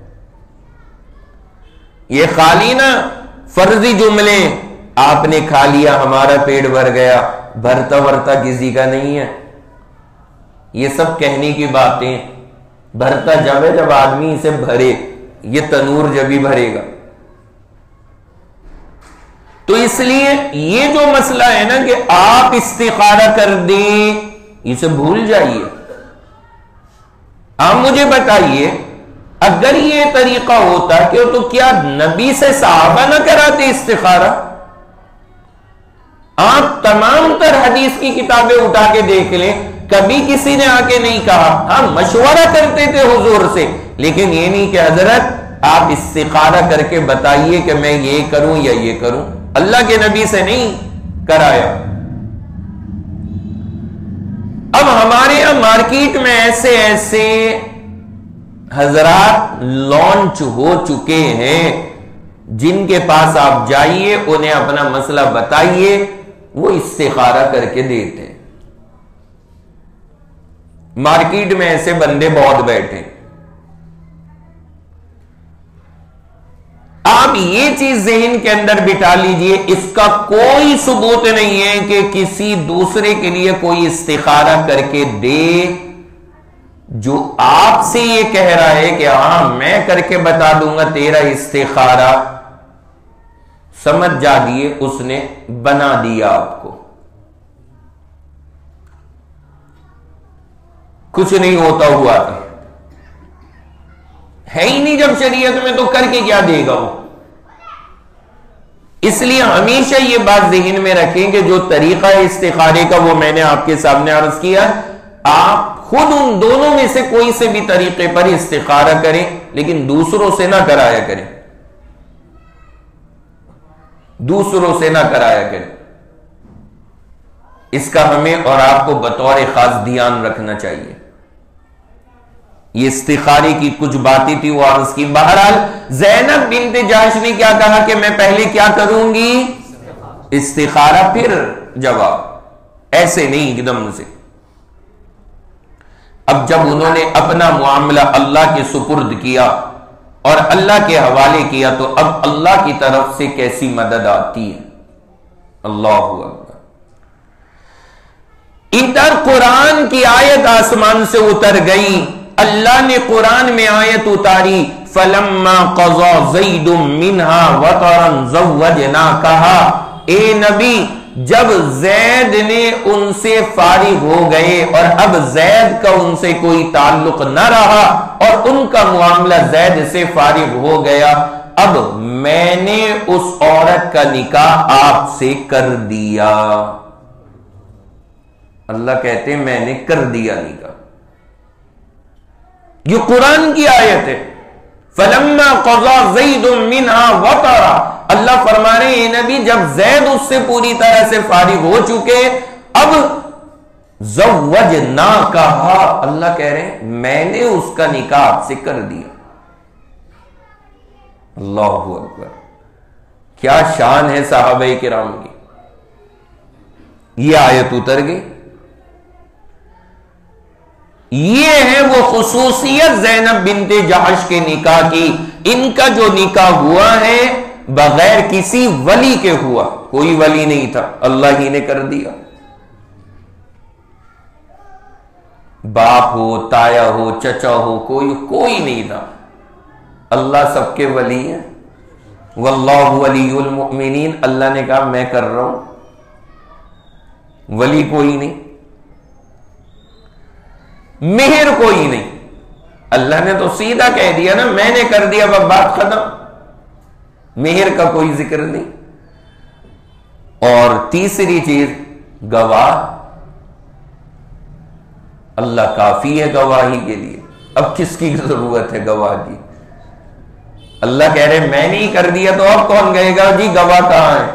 ये खाली ना फर्जी जुमले, आपने खा लिया हमारा पेट भर गया, भरता भरता किसी का नहीं है। ये सब कहने की बातें, بھرتا جب ہے جب آدمی اسے بھرے، یہ تنور جب ہی بھرے گا. تو اس لیے یہ جو مسئلہ ہے نا کہ آپ استخارہ کر دیں، اسے بھول جائیے. آپ مجھے بتائیے اگر یہ طریقہ ہوتا کہ تو کیا نبی سے صحابہ نہ کراتے استخارہ؟ آپ تمام تر حدیث کی کتابیں اٹھا کے دیکھ لیں، کبھی کسی نے آ کے نہیں کہا. ہاں مشورہ کرتے تھے حضور سے، لیکن یہ نہیں کہ حضرت آپ استخارہ کر کے بتائیے کہ میں یہ کروں یا یہ کروں. اللہ کے نبی سے نہیں کرایا. اب ہمارے یہاں مارکیٹ میں ایسے ایسے حضرات لانچ ہو چکے ہیں جن کے پاس آپ جائیے، انہیں اپنا مسئلہ بتائیے، وہ استخارہ کر کے دیتے ہیں. مارکیٹ میں ایسے بندے بہت بیٹھے. آپ یہ چیز ذہن کے اندر بٹھا لیجئے، اس کا کوئی ثبوت نہیں ہے کہ کسی دوسرے کے لیے کوئی استخارہ کر کے دے. جو آپ سے یہ کہہ رہا ہے کہ ہاں میں کر کے بتا دوں گا تیرا استخارہ، سمجھ جا دیے اس نے بنا دیا آپ کو. کچھ نہیں ہوتا ہوا تھا، ہے ہی نہیں جب شریعت میں، تو کر کے کیا دے گا وہ. اس لیے ہمیشہ یہ بات ذہن میں رکھیں کہ جو طریقہ ہے استخارے کا وہ میں نے آپ کے سامنے عرض کیا. آپ خود ان دونوں میں سے کوئی سے بھی طریقے پر استخارہ کریں، لیکن دوسروں سے نہ کرایا کریں، دوسروں سے نہ کرایا کریں. اس کا ہمیں اور آپ کو بطور خاص دھیان رکھنا چاہیے. یہ استخارے کی کچھ باتیں تھی وہ عرض کی. بہرحال زینب بنت جحش نے کیا کہا کہ میں پہلے کیا کروں گی؟ استخارہ پھر جواب، ایسے نہیں ایک دم سے. اب جب انہوں نے اپنا معاملہ اللہ کے سپرد کیا اور اللہ کے حوالے کیا تو اب اللہ کی طرف سے کیسی مدد آتی ہے. اللہ اکبر. ادھر قرآن کی آیت آسمان سے اتر گئی، اللہ نے قرآن میں آیت اتاری، فَلَمَّا قَضَى زَيْدٌ مِّنْهَا وَطَرًا زَوَّجْنَاكَهَا. اے نبی جب زید نے ان سے فارغ ہو گئے اور اب زید کا ان سے کوئی تعلق نہ رہا اور ان کا معاملہ زید سے فارغ ہو گیا، اب میں نے اس عورت کا نکاح آپ سے کر دیا. اللہ کہتے ہیں میں نے کر دیا نکاح. یہ قرآن کی آیت ہے. فَلَمَّا قَضَى زَيْدٌ مِّنْهَا وَطَرًا. اللہ فرما رہے ہیں نبی جب زید اس سے پوری طرح سے فارغ ہو چکے، اب زوجناکہا، اللہ کہہ رہے ہیں میں نے اس کا نکاح آپ سے کر دیا. اللہ اکبر. کیا شان ہے صحابہ کرام کی. یہ آیت اتر گئی. یہ ہے وہ خصوصیت زینب بنت جحش کے نکاح کی. ان کا جو نکاح ہوا ہے بغیر کسی ولی کے ہوا، کوئی ولی نہیں تھا، اللہ ہی نے کر دیا. باپ ہو، تایا ہو، چچا ہو، کوئی کوئی نہیں تھا. اللہ سب کے ولی ہیں. واللہ ولی المؤمنین. اللہ نے کہا میں کر رہا ہوں. ولی کوئی نہیں، مہر کوئی نہیں. اللہ نے تو سیدھا کہہ دیا نا میں نے کر دیا، اب بات ختم. مہر کا کوئی ذکر نہیں. اور تیسری چیز گواہ. اللہ کافی ہے گواہی کے لیے. اب کس کی ضرورت ہے گواہ کی؟ اللہ کہہ رہے میں نہیں کر دیا تو اب کون کہے گا جی گواہ کہاں ہے؟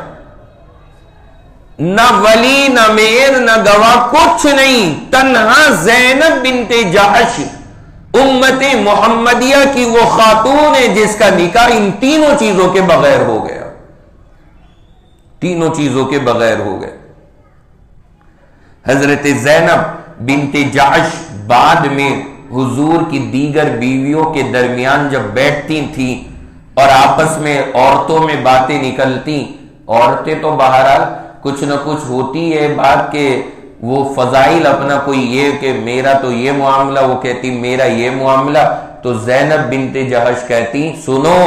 نہ ولی نہ مہر نہ گواہ، کچھ نہیں. تنہا زینب بنت جحش امت محمدیہ کی وہ خاتون ہے جس کا نکاح ان تینوں چیزوں کے بغیر ہو گیا. تینوں چیزوں کے بغیر ہو گئے. حضرت زینب بنت جحش بعد میں حضور کی دیگر بیویوں کے درمیان جب بیٹھتی تھیں اور آپس میں عورتوں میں باتیں نکلتی، عورتیں تو بہرحال کچھ نہ کچھ ہوتی ہے بات کہ وہ فضائل اپنا کوئی یہ کہ میرا تو یہ معاملہ، وہ کہتی میرا یہ معاملہ، تو زینب بنت جہش کہتی سنو،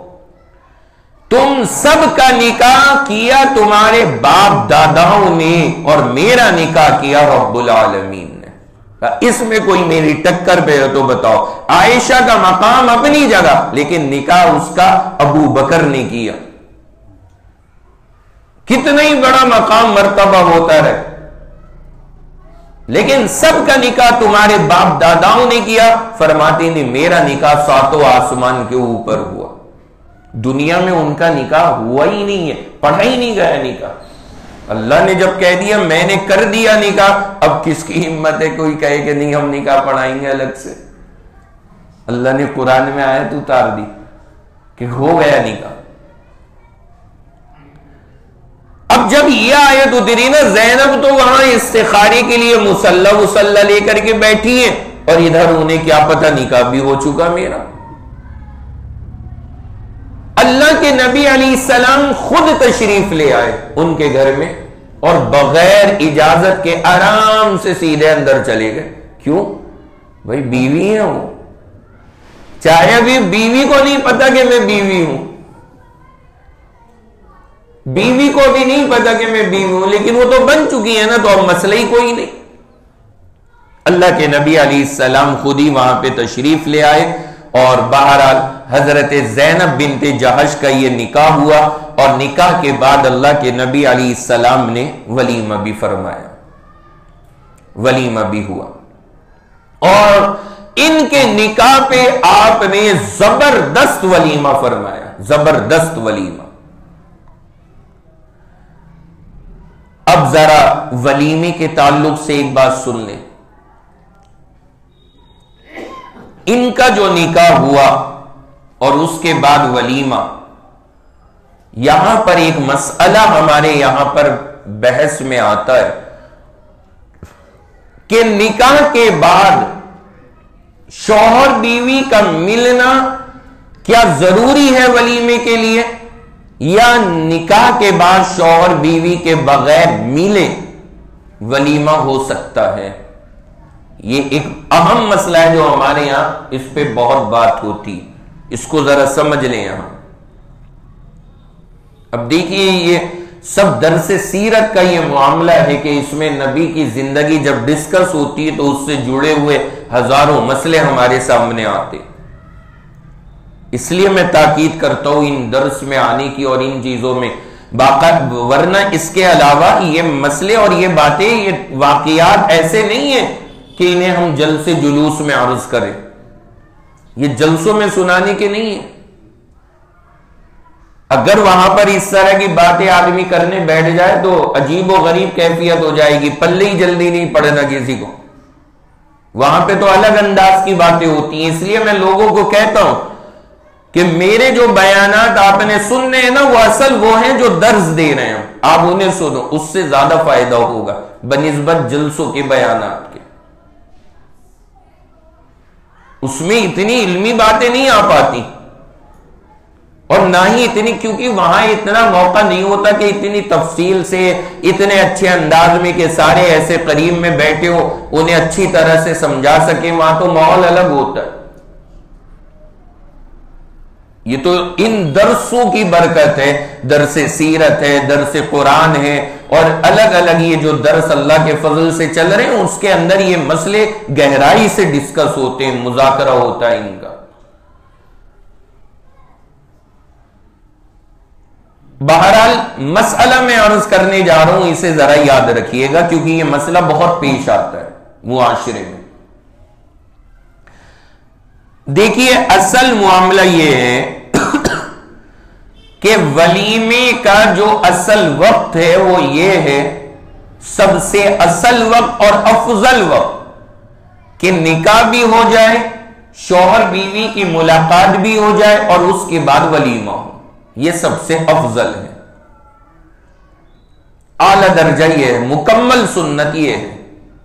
تم سب کا نکاح کیا تمہارے باپ داداؤں نے اور میرا نکاح کیا رب العالمین نے، اس میں کوئی میری ٹکر پہ ہے تو بتاؤ۔ عائشہ کا مقام اپنی جگہ، لیکن نکاح اس کا ابو بکر نے کیا۔ کتنا ہی بڑا مقام مرتبہ ہوتا رہے، لیکن سب کا نکاح تمہارے باپ داداؤں نے کیا۔ فرماتی نہیں میرا نکاح ساتوں آسمان کے اوپر ہوا، دنیا میں ان کا نکاح ہوا ہی نہیں ہے، پڑھا ہی نہیں گیا نکاح۔ اللہ نے جب کہہ دیا میں نے کر دیا نکاح، اب کس کی ہمت ہے کوئی کہے کہ نہیں ہم نکاح پڑھائیں گے الگ سے؟ اللہ نے قرآن میں آیت اتار دی کہ ہو گیا نکاح۔ اب جب یہ آیت اتری نا، زینب تو وہاں استخارے کے لیے مصلی وصلی لے کر کے بیٹھی ہے، اور ادھر انہیں کیا پتہ نکاح بھی ہو چکا میرا۔ اللہ کے نبی علیہ السلام خود تشریف لے آئے ان کے گھر میں، اور بغیر اجازت کے آرام سے سیدھے اندر چلے گئے۔ کیوں؟ بھائی بیوی ہیں وہ، چاہے ابھی بیوی کو نہیں پتا کہ میں بیوی ہوں، بیوی کو بھی نہیں پتا کہ میں بیوی ہوں، لیکن وہ تو بن چکی ہے نا، تو اب مسئلہ ہی کوئی نہیں۔ اللہ کے نبی علیہ السلام خود ہی وہاں پہ تشریف لے آئے، اور بہرحال حضرت زینب بنت جہش کا یہ نکاح ہوا، اور نکاح کے بعد اللہ کے نبی علیہ السلام نے ولیمہ بھی فرمایا، ولیمہ بھی ہوا، اور ان کے نکاح پہ آپ نے زبردست ولیمہ فرمایا، زبردست ولیمہ۔ اب ذرا ولیمے کے تعلق سے ایک بات سن لیں، ان کا جو نکاح ہوا اور اس کے بعد ولیمہ، یہاں پر ایک مسئلہ ہمارے یہاں پر بحث میں آتا ہے کہ نکاح کے بعد شوہر بیوی کا ملنا کیا ضروری ہے ولیمے کے لیے، یا نکاح کے بعد شوہر بیوی کے بغیر ملے ولیمہ ہو سکتا ہے؟ یہ ایک اہم مسئلہ ہے جو ہمارے یہاں اس پہ بہت بات ہوتی، اس کو ذرا سمجھ لیں یہاں۔ اب دیکھیے یہ سب درس سیرت کا یہ معاملہ ہے کہ اس میں نبی کی زندگی جب ڈسکس ہوتی ہے تو اس سے جڑے ہوئے ہزاروں مسئلے ہمارے سامنے آتے، اس لیے میں تاکید کرتا ہوں ان درس میں آنے کی اور ان چیزوں میں باقاعدہ، ورنہ اس کے علاوہ یہ مسئلے اور یہ باتیں، یہ واقعات ایسے نہیں ہیں کہ انہیں ہم جلسے جلوس میں عرض کریں، یہ جلسوں میں سنانے کے نہیں ہیں۔ اگر وہاں پر اس طرح کی باتیں آدمی کرنے بیٹھ جائے تو عجیب و غریب کیفیت ہو جائے گی، پلے ہی جلدی نہیں پڑنا کسی کو۔ وہاں پہ تو الگ انداز کی باتیں ہوتی ہیں، اس لیے میں لوگوں کو کہتا ہوں کہ میرے جو بیانات آپ نے سننے ہیں نا، وہ اصل وہ ہیں جو درس دے رہے ہیں، آپ انہیں سنو، اس سے زیادہ فائدہ ہوگا بنسبت جلسوں کے بیانات کے۔ اس میں اتنی علمی باتیں نہیں آ پاتی، اور نہ ہی اتنی، کیونکہ وہاں اتنا موقع نہیں ہوتا کہ اتنی تفصیل سے، اتنے اچھے انداز میں کہ سارے ایسے قریب میں بیٹھے ہو انہیں اچھی طرح سے سمجھا سکیں، وہاں تو ماحول الگ ہوتا ہے۔ یہ تو ان درسوں کی برکت ہے، درس سیرت ہے، درس قرآن ہے، اور الگ الگ یہ جو درس اللہ کے فضل سے چل رہے ہیں اس کے اندر یہ مسئلے گہرائی سے ڈسکس ہوتے ہیں، مذاکرہ ہوتا ہے ان کا۔ بہرحال مسئلہ میں عرض کرنے جا رہا ہوں، اسے ذرا یاد رکھیے گا کیونکہ یہ مسئلہ بہت پیش آتا ہے معاشرے میں۔ دیکھیے اصل معاملہ یہ ہے کہ ولیمے کا جو اصل وقت ہے وہ یہ ہے، سب سے اصل وقت اور افضل وقت کہ نکاح بھی ہو جائے، شوہر بیوی کی ملاقات بھی ہو جائے، اور اس کے بعد ولیمہ ہو، یہ سب سے افضل ہے، اعلی درجہ یہ ہے، مکمل سنت یہ ہے،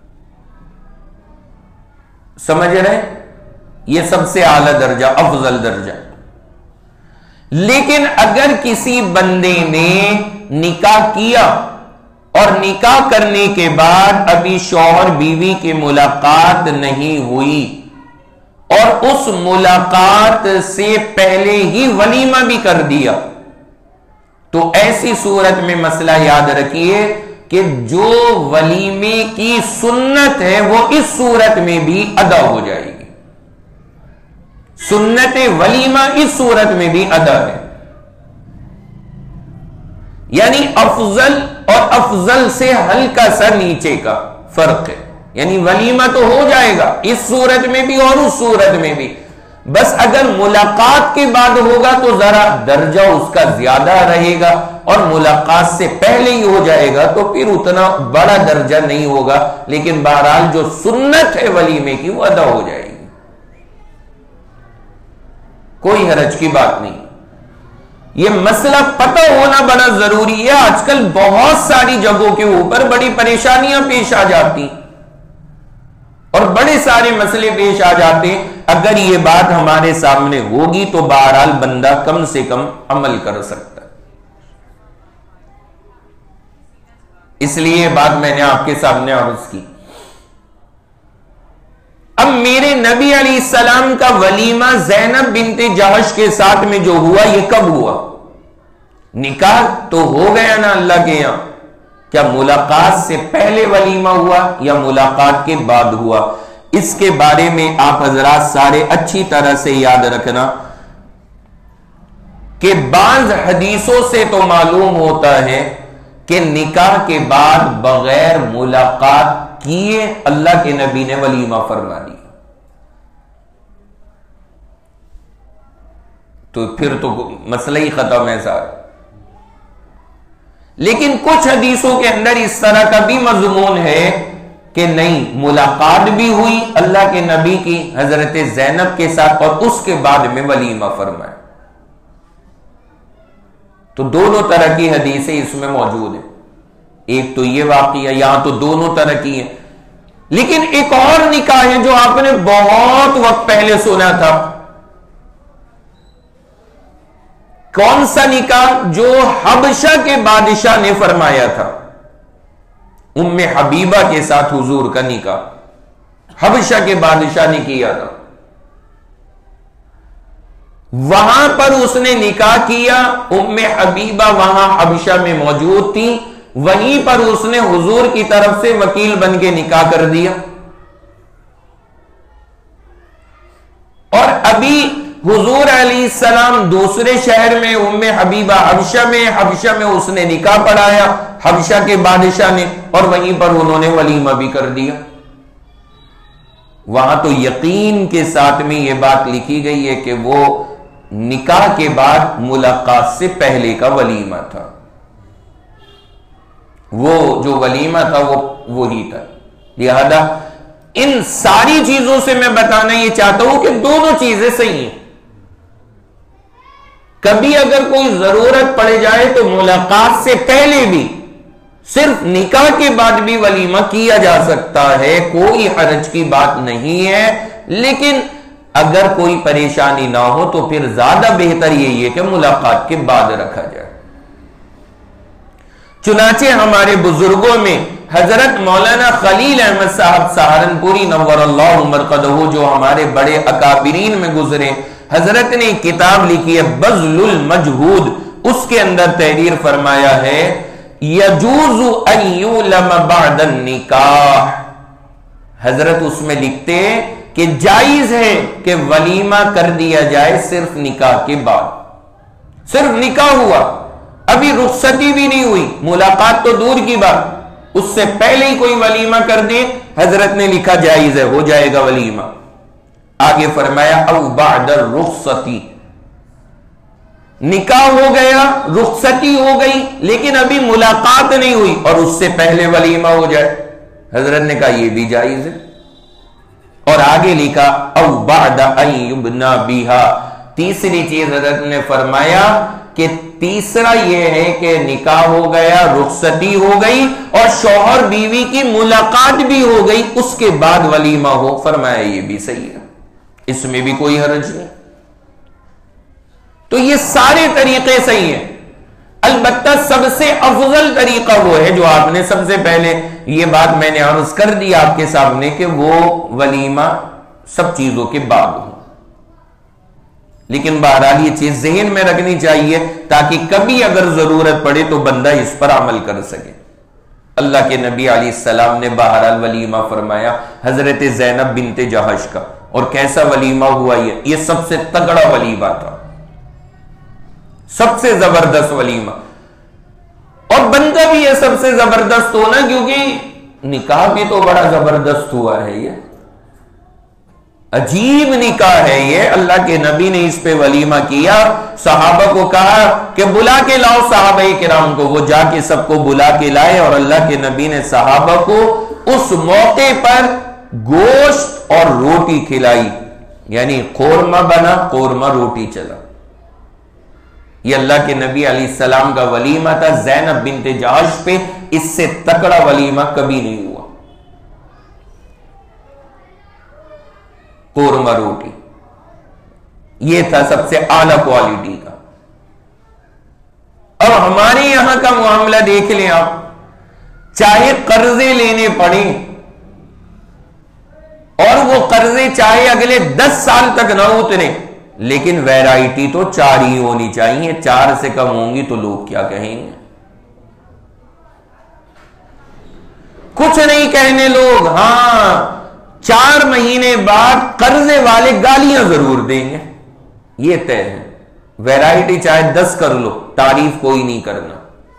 سمجھ رہے؟ یہ سب سے اعلی درجہ، افضل درجہ۔ لیکن اگر کسی بندے نے نکاح کیا اور نکاح کرنے کے بعد ابھی شوہر بیوی کی ملاقات نہیں ہوئی اور اس ملاقات سے پہلے ہی ولیمہ بھی کر دیا، تو ایسی صورت میں مسئلہ یاد رکھیے کہ جو ولیمے کی سنت ہے وہ اس صورت میں بھی ادا ہو جائے گی. سنت ولیمہ اس صورت میں بھی ادا ہے، یعنی افضل اور افضل سے ہلکا سا نیچے کا فرق ہے. یعنی ولیمہ تو ہو جائے گا اس صورت میں بھی اور اس صورت میں بھی، بس اگر ملاقات کے بعد ہوگا تو ذرا درجہ اس کا زیادہ رہے گا، اور ملاقات سے پہلے ہی ہو جائے گا تو پھر اتنا بڑا درجہ نہیں ہوگا، لیکن بہرحال جو سنت ہے ولیمے کی وہ ادا ہو جائے گی، کوئی حرج کی بات نہیں. یہ مسئلہ پتہ ہونا بڑا ضروری ہے. آج کل بہت ساری جگہوں کے اوپر بڑی پریشانیاں پیش آ جاتی اور بڑے سارے مسئلے پیش آ جاتے ہیں. اگر یہ بات ہمارے سامنے ہوگی تو بہرحال بندہ کم سے کم عمل کر سکتا ہے. اس لیے یہ بات میں نے آپ کے سامنے عرض کی. اب میرے نبی علیہ السلام کا ولیمہ زینب بنت جہش کے ساتھ میں جو ہوا یہ کب ہوا؟ نکاح تو ہو گیا نا اللہ کے یہاں، کیا ملاقات سے پہلے ولیمہ ہوا یا ملاقات کے بعد ہوا؟ اس کے بارے میں آپ حضرات سارے اچھی طرح سے یاد رکھنا کہ بعض حدیثوں سے تو معلوم ہوتا ہے کہ نکاح کے بعد بغیر ملاقات کیے اللہ کے نبی نے ولیمہ فرما دیا. تو پھر تو مسئلہ ہی ختم ہے سارا. لیکن کچھ حدیثوں کے اندر اس طرح کا بھی مضمون ہے کہ نہیں، ملاقات بھی ہوئی اللہ کے نبی کی حضرت زینب کے ساتھ اور اس کے بعد میں ولیمہ فرمایا. تو دونوں طرح کی حدیثیں اس میں موجود ہیں. ایک تو یہ واقعہ، یہاں تو دونوں طرح کی ہیں. لیکن ایک اور نکاح ہے جو آپ نے بہت وقت پہلے سنا تھا. کون سا نکاح؟ جو حبشہ کے بادشاہ نے فرمایا تھا. ام حبیبہ کے ساتھ حضور کا نکاح حبشہ کے بادشاہ نے کیا تھا. وہاں پر اس نے نکاح کیا، ام حبیبہ وہاں حبشہ میں موجود تھی، وہیں پر اس نے حضور کی طرف سے وکیل بن کے نکاح کر دیا. اور ابھی حضور علیہ السلام دوسرے شہر میں، ام حبیبہ حبشہ میں، حبشہ میں اس نے نکاح پڑھایا حبشہ کے بادشاہ نے، اور وہیں پر انہوں نے ولیمہ بھی کر دیا. وہاں تو یقین کے ساتھ میں یہ بات لکھی گئی ہے کہ وہ نکاح کے بعد ملاقات سے پہلے کا ولیمہ تھا. وہ جو ولیمہ تھا وہ وہی تھا. لہذا ان ساری چیزوں سے میں بتانا یہ چاہتا ہوں کہ دونوں چیزیں صحیح ہیں. کبھی اگر کوئی ضرورت پڑ جائے تو ملاقات سے پہلے بھی، صرف نکاح کے بعد بھی ولیمہ کیا جا سکتا ہے، کوئی حرج کی بات نہیں ہے. لیکن اگر کوئی پریشانی نہ ہو تو پھر زیادہ بہتر یہی ہے کہ ملاقات کے بعد رکھا جائے. چنانچہ ہمارے بزرگوں میں حضرت مولانا خلیل احمد صاحب سہارنپوری نور اللہ مرقدہ، جو ہمارے بڑے اکابرین میں گزرے، حضرت نے ایک کتاب لکھی ہے بذل المجہود. اس کے اندر تحریر فرمایا ہے یجوز ان یولم بعد النکاح. حضرت اس میں لکھتے کہ جائز ہے کہ ولیمہ کر دیا جائے صرف نکاح کے بعد. صرف نکاح ہوا، ابھی رخصتی بھی نہیں ہوئی، ملاقات تو دور کی بات، اس سے پہلے ہی کوئی ولیمہ کر دے، حضرت نے لکھا جائز ہے، ہو جائے گا ولیمہ. آگے فرمایا او بعد الرخصتی، نکاح ہو گیا، رخصتی ہو گئی، لیکن ابھی ملاقات نہیں ہوئی اور اس سے پہلے ولیمہ ہو جائے، حضرت نے کہا یہ بھی جائز ہے. اور آگے لکھا او بعد ان یبنا بہا. تیسری چیز حضرت نے فرمایا کہ تیسرا یہ ہے کہ نکاح ہو گیا، رخصتی ہو گئی اور شوہر بیوی کی ملاقات بھی ہو گئی، اس کے بعد ولیمہ ہو. فرمایا یہ بھی صحیح ہے، اس میں بھی کوئی حرج نہیں. تو یہ سارے طریقے صحیح ہیں. البتہ سب سے افضل طریقہ وہ ہے جو آپ نے سب سے پہلے یہ بات میں نے عرض کر دی آپ کے سامنے کہ وہ ولیمہ سب چیزوں کے بعد ہو. لیکن بہرحال یہ چیز ذہن میں رکھنی چاہیے تاکہ کبھی اگر ضرورت پڑے تو بندہ اس پر عمل کر سکے. اللہ کے نبی علیہ السلام نے بہرحال ولیمہ فرمایا حضرت زینب بنت جہش کا. اور کیسا ولیمہ ہوا یہ یہ سب سے تگڑا ولیمہ تھا, سب سے زبردست ولیمہ. اور بنتا بھی یہ سب سے زبردست ہونا کیونکہ نکاح بھی تو بڑا زبردست ہوا ہے, یہ عجیب نکاح ہے یہ. اللہ کے نبی نے اس پہ ولیمہ کیا, صحابہ کو کہا کہ بلا کے لاؤ صحابہ کرام کو. وہ جا کے سب کو بلا کے لائے اور اللہ کے نبی نے صحابہ کو اس موقع پر گوشت اور روٹی کھلائی, یعنی قورمہ بنا, قورمہ روٹی چلا. یہ اللہ کے نبی علیہ السلام کا ولیمہ تھا زینب بنت جہش پہ. اس سے تکڑا ولیمہ کبھی نہیں ہوا. قورمہ روٹی یہ تھا سب سے اعلی کوالٹی کا. اب ہمارے یہاں کا معاملہ دیکھ لیں آپ, چاہے قرضے لینے پڑیں اور وہ قرضے چاہے اگلے دس سال تک نہ اترے, لیکن ویرائٹی تو چار ہی ہونی چاہیے. چار سے کم ہوں گی تو لوگ کیا کہیں گے؟ کچھ نہیں کہنے لوگ, ہاں چار مہینے بعد قرضے والے گالیاں ضرور دیں گے, یہ طے ہے. ویرائٹی چاہے دس کر لو, تعریف کوئی نہیں کرنا,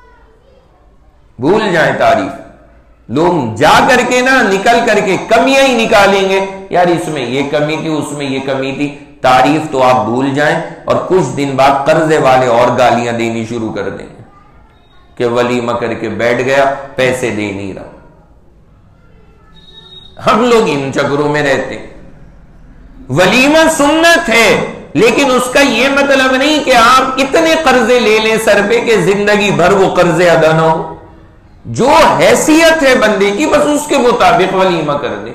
بھول جائیں تعریف. لوگ جا کر کے نا نکل کر کے کمیاں ہی نکالیں گے, یار اس میں یہ کمی تھی, اس میں یہ کمی تھی. تعریف تو آپ بھول جائیں اور کچھ دن بعد قرضے والے اور گالیاں دینی شروع کر دیں گے کہ ولیمہ کر کے بیٹھ گیا, پیسے دے نہیں رہا. ہم لوگ ان چکروں میں رہتے. ولیمہ سنت ہے, لیکن اس کا یہ مطلب نہیں کہ آپ اتنے قرضے لے لیں سر پہ کہ زندگی بھر وہ قرضے ادا نہ ہو. جو حیثیت ہے بندے کی بس اس کے مطابق ولیمہ کر دے.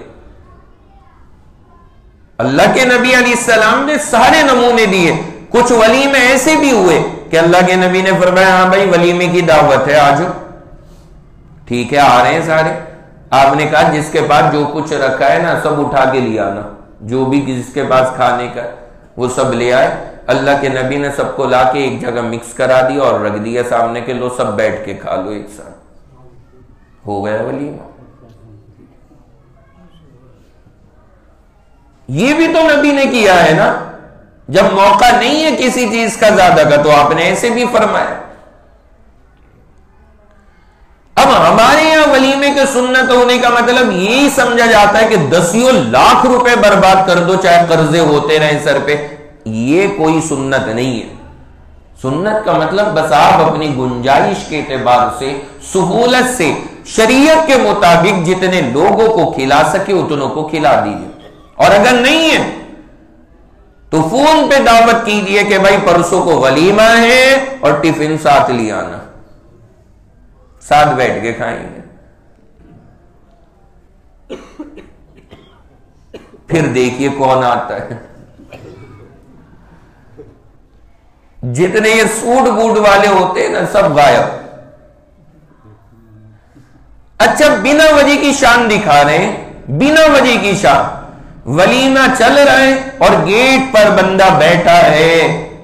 اللہ کے نبی علیہ السلام نے سارے نمونے دیے. کچھ ولیمے ایسے بھی ہوئے کہ اللہ کے نبی نے فرمایا ہاں بھائی ولیمے کی دعوت ہے, آجو. ٹھیک ہے, آ رہے ہیں سارے. آپ نے کہا جس کے پاس جو کچھ رکھا ہے نا سب اٹھا کے لے آنا, جو بھی جس کے پاس کھانے کا وہ سب لے آئے. اللہ کے نبی نے سب کو لا کے ایک جگہ مکس کرا دیا اور رکھ دیا سامنے کے, لو سب بیٹھ کے کھا لو ایک ساتھ. ہو گیا ولیمہ. یہ بھی تو نبی نے کیا ہے نا. جب موقع نہیں ہے کسی چیز کا زیادہ کا تو آپ نے ایسے بھی فرمایا. اب ہمارے یہاں ولیمے کے سنت ہونے کا مطلب یہی سمجھا جاتا ہے کہ دسیوں لاکھ روپے برباد کر دو چاہے قرضے ہوتے رہیں سر پہ. یہ کوئی سنت نہیں ہے. سنت کا مطلب بس آپ اپنی گنجائش کے اعتبار سے, سہولت سے, شریعت کے مطابق جتنے لوگوں کو کھلا سکے اتنوں کو کھلا دیجیے. اور اگر نہیں ہے تو فون پہ دعوت کیجیے کہ بھائی پرسوں کو ولیمہ ہے اور ٹفن ساتھ لے آنا, ساتھ بیٹھ کے کھائیں گے. پھر دیکھیے کون آتا ہے. جتنے یہ سوٹ بوٹ والے ہوتے ہیں نا سب غائب. اچھا بنا وجہ کی شان دکھا رہے ہیں, بنا وجہ کی شان. ولیمہ چل رہا ہے اور گیٹ پر بندہ بیٹھا ہے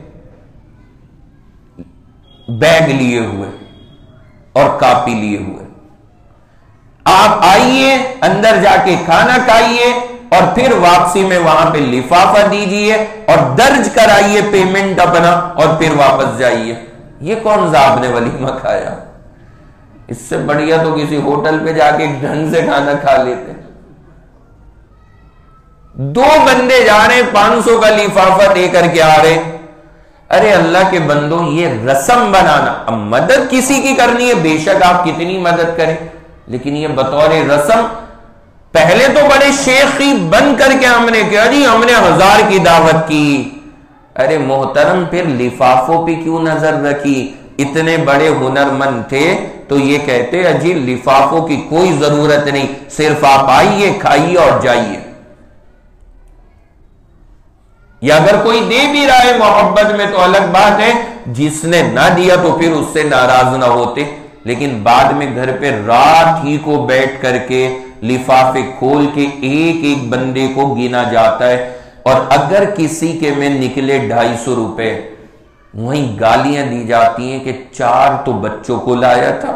بیگ لیے ہوئے اور کاپی لیے ہوئے. آپ آئیے اندر جا کے کھانا کھائیے اور پھر واپسی میں وہاں پہ لفافہ دیجئے اور درج کرائیے پیمنٹ اپنا اور پھر واپس جائیے. یہ کون سا آپ نے ولیمہ کھایا؟ اس سے بڑھیا تو کسی ہوٹل پہ جا کے ڈھنگ سے کھانا کھا لیتے. دو بندے جا رہے ہیں پانچ سو کا لفافہ دے کر کے آ رہے. ارے اللہ کے بندوں یہ رسم بنانا, اب مدد کسی کی کرنی ہے بے شک آپ کتنی مدد کریں, لیکن یہ بطور رسم پہلے تو بڑے شیخی بن کر کے ہم نے کہا جی ہم نے ہزار کی دعوت کی. ارے محترم پھر لفافوں پہ کیوں نظر رکھی؟ اتنے بڑے ہنرمند تھے تو یہ کہتے اجی لفافوں کی کوئی ضرورت نہیں, صرف آپ آئیے کھائیے اور جائیے. یا اگر کوئی دے بھی رہا ہے محبت میں تو الگ بات ہے، جس نے نہ دیا تو پھر اس سے ناراض نہ ہوتے، لیکن بعد میں گھر پہ رات ہی کو بیٹھ کر کے لفافے کھول کے ایک ایک بندے کو گنا جاتا ہے، اور اگر کسی کے میں نکلے ڈھائی سو روپے، وہیں گالیاں دی جاتی ہیں کہ چار تو بچوں کو لایا تھا،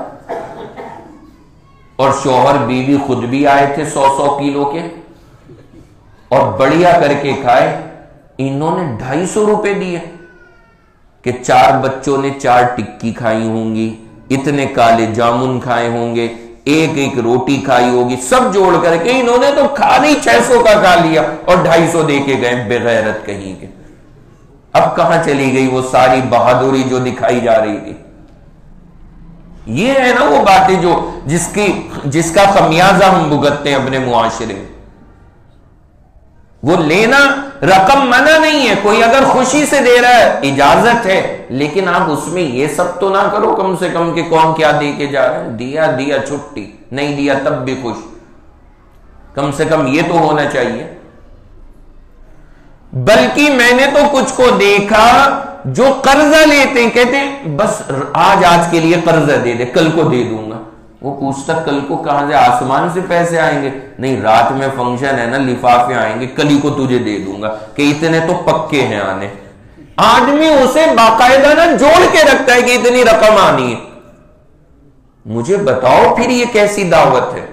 اور شوہر بیوی خود بھی آئے تھے سو سو کلو کے اور بڑھیا کر کے کھائے، انہوں نے ڈھائی سو روپے دیے کہ چار بچوں نے چار ٹکی کھائی ہوں گی، اتنے کالے جامن کھائے ہوں گے، ایک ایک روٹی کھائی ہوگی، سب جوڑ کر کے انہوں نے تو کھانے چھ سو کا کھا لیا اور ڈھائی سو دے کے گئے بغیرت کہیں کے۔ اب کہاں چلی گئی وہ ساری بہادری جو دکھائی جا رہی تھی؟ یہ ہے نا وہ باتیں جو جس کی جس کا خمیازہ ہم بھگتتے ہیں اپنے معاشرے میں۔ وہ لینا رقم منع نہیں ہے، کوئی اگر خوشی سے دے رہا ہے اجازت ہے، لیکن آپ اس میں یہ سب تو نہ کرو کم سے کم کہ کون کیا دے کے جا رہا ہے، دیا دیا چھٹی، نہیں دیا تب بھی خوش، کم سے کم یہ تو ہونا چاہیے۔ بلکہ میں نے تو کچھ کو دیکھا جو قرضہ لیتے ہیں، کہتے ہیں بس آج آج کے لیے قرضہ دے دے، کل کو دے دوں گا۔ وہ پوچھتا کل کو کہاں سے، آسمان سے پیسے آئیں گے؟ نہیں، رات میں فنکشن ہے نا، لفافے آئیں گے، کل ہی کو تجھے دے دوں گا، کہ اتنے تو پکے ہیں آنے۔ آدمی اسے باقاعدہ نہ جوڑ کے رکھتا ہے کہ اتنی رقم آنی ہے۔ مجھے بتاؤ پھر یہ کیسی دعوت ہے؟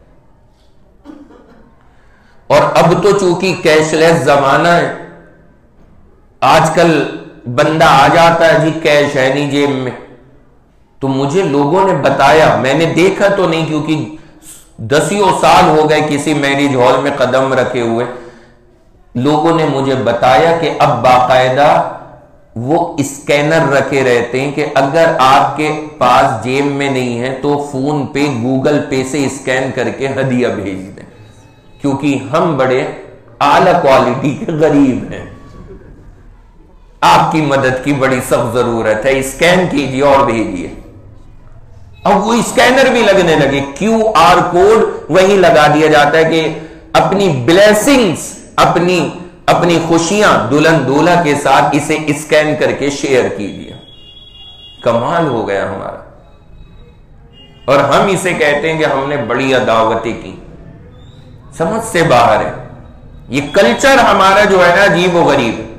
اور اب تو چونکہ کیش لیس زمانہ ہے، آج کل بندہ آ جاتا ہے جی کیش ہے نہیں جیب میں، تو مجھے لوگوں نے بتایا، میں نے دیکھا تو نہیں کیونکہ دسیوں سال ہو گئے کسی میرج ہال میں قدم رکھے ہوئے، لوگوں نے مجھے بتایا کہ اب باقاعدہ وہ اسکینر رکھے رہتے ہیں کہ اگر آپ کے پاس جیب میں نہیں ہے تو فون پہ گوگل پے سے اسکین کر کے ہدیہ بھیج دیں، کیونکہ ہم بڑے اعلی کوالٹی کے غریب ہیں، آپ کی مدد کی بڑی سخت ضرورت ہے، اسکین کیجیے اور بھیجیے۔ اب وہ اسکینر بھی لگنے لگے، کیو آر کوڈ وہی لگا دیا جاتا ہے کہ اپنی بلیسنگز، اپنی اپنی خوشیاں دلہن دولہا کے ساتھ اسے اسکین کر کے شیئر کیجیے۔ کمال ہو گیا ہمارا، اور ہم اسے کہتے ہیں کہ ہم نے بڑی دعوتیں کی، سمجھ سے باہر ہے۔ یہ کلچر ہمارا جو ہے نا عجیب و غریب ہے۔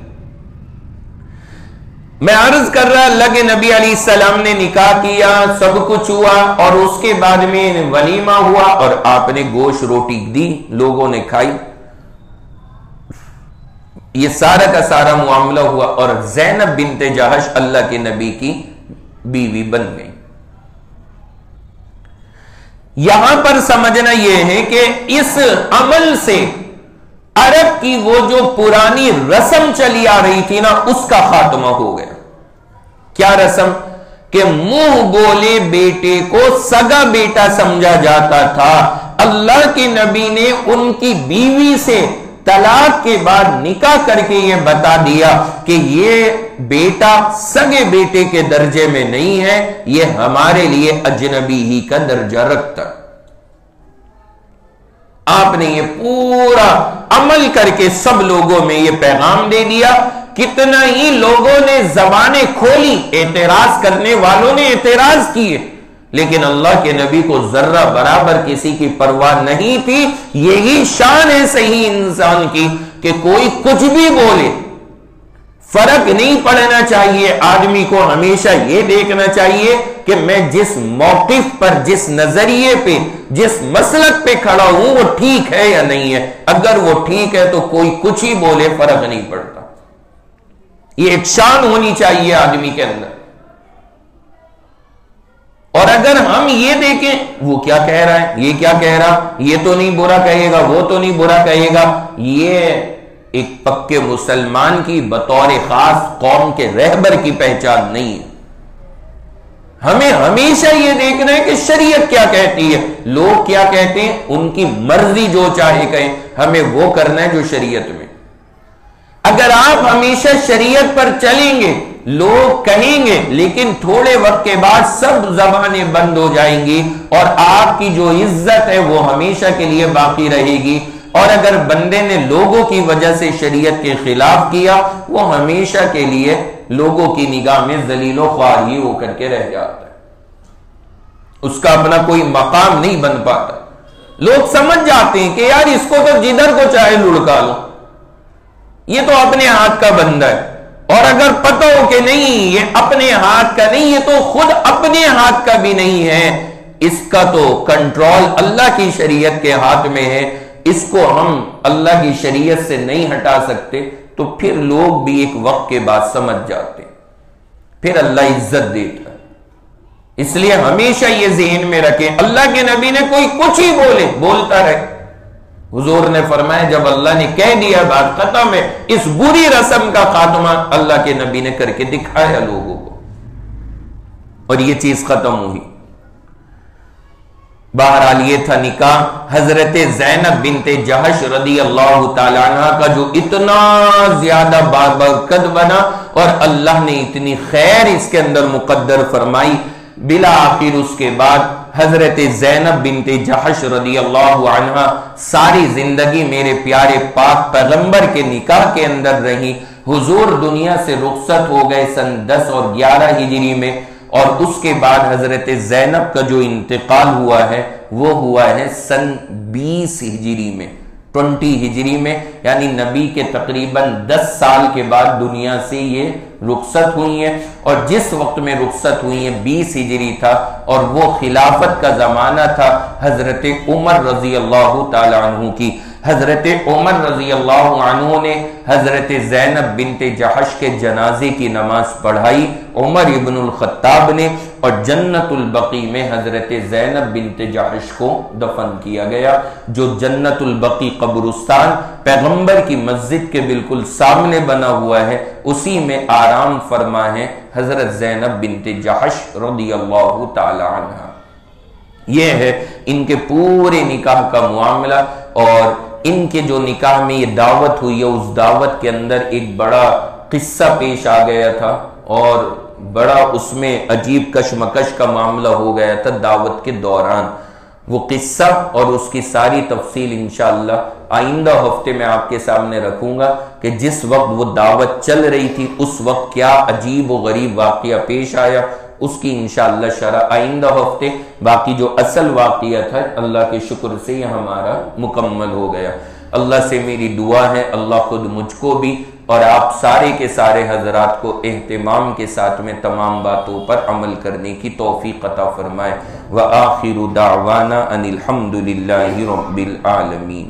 میں عرض کر رہا، اللہ کے نبی علیہ السلام نے نکاح کیا، سب کچھ ہوا، اور اس کے بعد میں ولیمہ ہوا اور آپ نے گوشت روٹی دی، لوگوں نے کھائی، یہ سارا کا سارا معاملہ ہوا، اور زینب بنت جہش اللہ کے نبی کی بیوی بن گئی۔ یہاں پر سمجھنا یہ ہے کہ اس عمل سے عرب کی وہ جو پرانی رسم چلی آ رہی تھی نا، اس کا خاتمہ ہو گیا۔ کیا رسم؟ کہ منہ بولے بیٹے کو سگا بیٹا سمجھا جاتا تھا۔ اللہ کے نبی نے ان کی بیوی سے طلاق کے بعد نکاح کر کے یہ بتا دیا کہ یہ بیٹا سگے بیٹے کے درجے میں نہیں ہے، یہ ہمارے لیے اجنبی ہی کا درجہ رکھتا۔ آپ نے یہ پورا عمل کر کے سب لوگوں میں یہ پیغام دے دیا۔ کتنا ہی لوگوں نے زبانیں کھولی، اعتراض کرنے والوں نے اعتراض کیے، لیکن اللہ کے نبی کو ذرہ برابر کسی کی پرواہ نہیں تھی۔ یہی شان ہے صحیح انسان کی کہ کوئی کچھ بھی بولے، فرق نہیں پڑنا چاہیے۔ آدمی کو ہمیشہ یہ دیکھنا چاہیے کہ میں جس موقف پر، جس نظریے پہ، جس مسلک پہ کھڑا ہوں وہ ٹھیک ہے یا نہیں ہے۔ اگر وہ ٹھیک ہے تو کوئی کچھ ہی بولے فرق نہیں پڑتا۔ یہ ایک شان ہونی چاہیے آدمی کے اندر۔ اور اگر ہم یہ دیکھیں وہ کیا کہہ رہا ہے، یہ کیا کہہ رہا، یہ تو نہیں برا کہے گا، وہ تو نہیں برا کہے گا، یہ ایک پکے مسلمان کی بطور خاص قوم کے رہبر کی پہچان نہیں ہے۔ ہمیں ہمیشہ یہ دیکھنا ہے کہ شریعت کیا کہتی ہے، لوگ کیا کہتے ہیں، ان کی مرضی جو چاہے کہیں، ہمیں وہ کرنا ہے جو شریعت میں۔ اگر آپ ہمیشہ شریعت پر چلیں گے، لوگ کہیں گے، لیکن تھوڑے وقت کے بعد سب زبانیں بند ہو جائیں گی، اور آپ کی جو عزت ہے وہ ہمیشہ کے لیے باقی رہے گی۔ اور اگر بندے نے لوگوں کی وجہ سے شریعت کے خلاف کیا وہ ہمیشہ کے لیے لوگوں کی نگاہ میں ذلیل و خوار ہی ہو کر کے رہ جاتا ہے، اس کا اپنا کوئی مقام نہیں بن پاتا۔ لوگ سمجھ جاتے ہیں کہ یار اس کو تو جدھر کو چاہے لڑکا لو، یہ تو اپنے ہاتھ کا بندہ ہے، اور اگر پتہ ہو کہ نہیں یہ اپنے ہاتھ کا نہیں، یہ تو خود اپنے ہاتھ کا بھی نہیں ہے، اس کا تو کنٹرول اللہ کی شریعت کے ہاتھ میں ہے، اس کو ہم اللہ کی شریعت سے نہیں ہٹا سکتے، تو پھر لوگ بھی ایک وقت کے بعد سمجھ جاتے، پھر اللہ عزت دیتا ہے۔ اس لیے ہمیشہ یہ ذہن میں رکھیں، اللہ کے نبی نے کوئی کچھ ہی بولے بولتا رہے، حضور نے فرمایا جب اللہ نے کہہ دیا بات ختم ہے، اس بری رسم کا خاتمہ اللہ کے نبی نے کر کے دکھایا لوگوں کو، اور یہ چیز ختم ہوئی۔ بہرحال یہ تھا نکاح حضرت زینب بنت جہش رضی اللہ تعالیٰ عنہ کا، جو اتنا زیادہ بابرکت بنا اور اللہ نے اتنی خیر اس کے اندر مقدر فرمائی۔ بلا آخر اس کے بعد حضرت زینب بنت جہش رضی اللہ عنہ ساری زندگی میرے پیارے پاک پیغمبر کے نکاح کے اندر رہی۔ حضور دنیا سے رخصت ہو گئے سن دس اور گیارہ ہجری میں، اور اس کے بعد حضرت زینب کا جو انتقال ہوا ہے وہ ہوا ہے سن بیس ہجری میں، ٹوئنٹی ہجری میں، یعنی نبی کے تقریباً دس سال کے بعد دنیا سے یہ رخصت ہوئی ہیں، اور جس وقت میں رخصت ہوئی ہیں بیس ہجری تھا، اور وہ خلافت کا زمانہ تھا حضرت عمر رضی اللہ تعالی عنہ کی۔ حضرت عمر رضی اللہ عنہ نے حضرت زینب بنت جہش کے جنازے کی نماز پڑھائی، عمر ابن الخطاب نے، اور جنت البقیع میں حضرت زینب بنت جہش کو دفن کیا گیا، جو جنت البقیع قبرستان پیغمبر کی مسجد کے بالکل سامنے بنا ہوا ہے، اسی میں آرام فرما ہے حضرت زینب بنت جہش رضی اللہ تعالی عنہ۔ یہ ہے ان کے پورے نکاح کا معاملہ، اور ان کے جو نکاح میں یہ دعوت ہوئی ہے اس دعوت کے اندر ایک بڑا قصہ پیش آ گیا تھا، اور بڑا اس میں عجیب کشمکش کا معاملہ ہو گیا تھا دعوت کے دوران۔ وہ قصہ اور اس کی ساری تفصیل انشاءاللہ آئندہ ہفتے میں آپ کے سامنے رکھوں گا، کہ جس وقت وہ دعوت چل رہی تھی اس وقت کیا عجیب و غریب واقعہ پیش آیا، اس کی انشاءاللہ شرح آئندہ ہفتے۔ باقی جو اصل واقعہ تھا اللہ کے شکر سے یہ ہمارا مکمل ہو گیا۔ اللہ سے میری دعا ہے اللہ خود مجھ کو بھی اور آپ سارے کے سارے حضرات کو اہتمام کے ساتھ میں تمام باتوں پر عمل کرنے کی توفیق عطا فرمائے۔ وآخر دعوانا ان الحمد للہ رب العالمین۔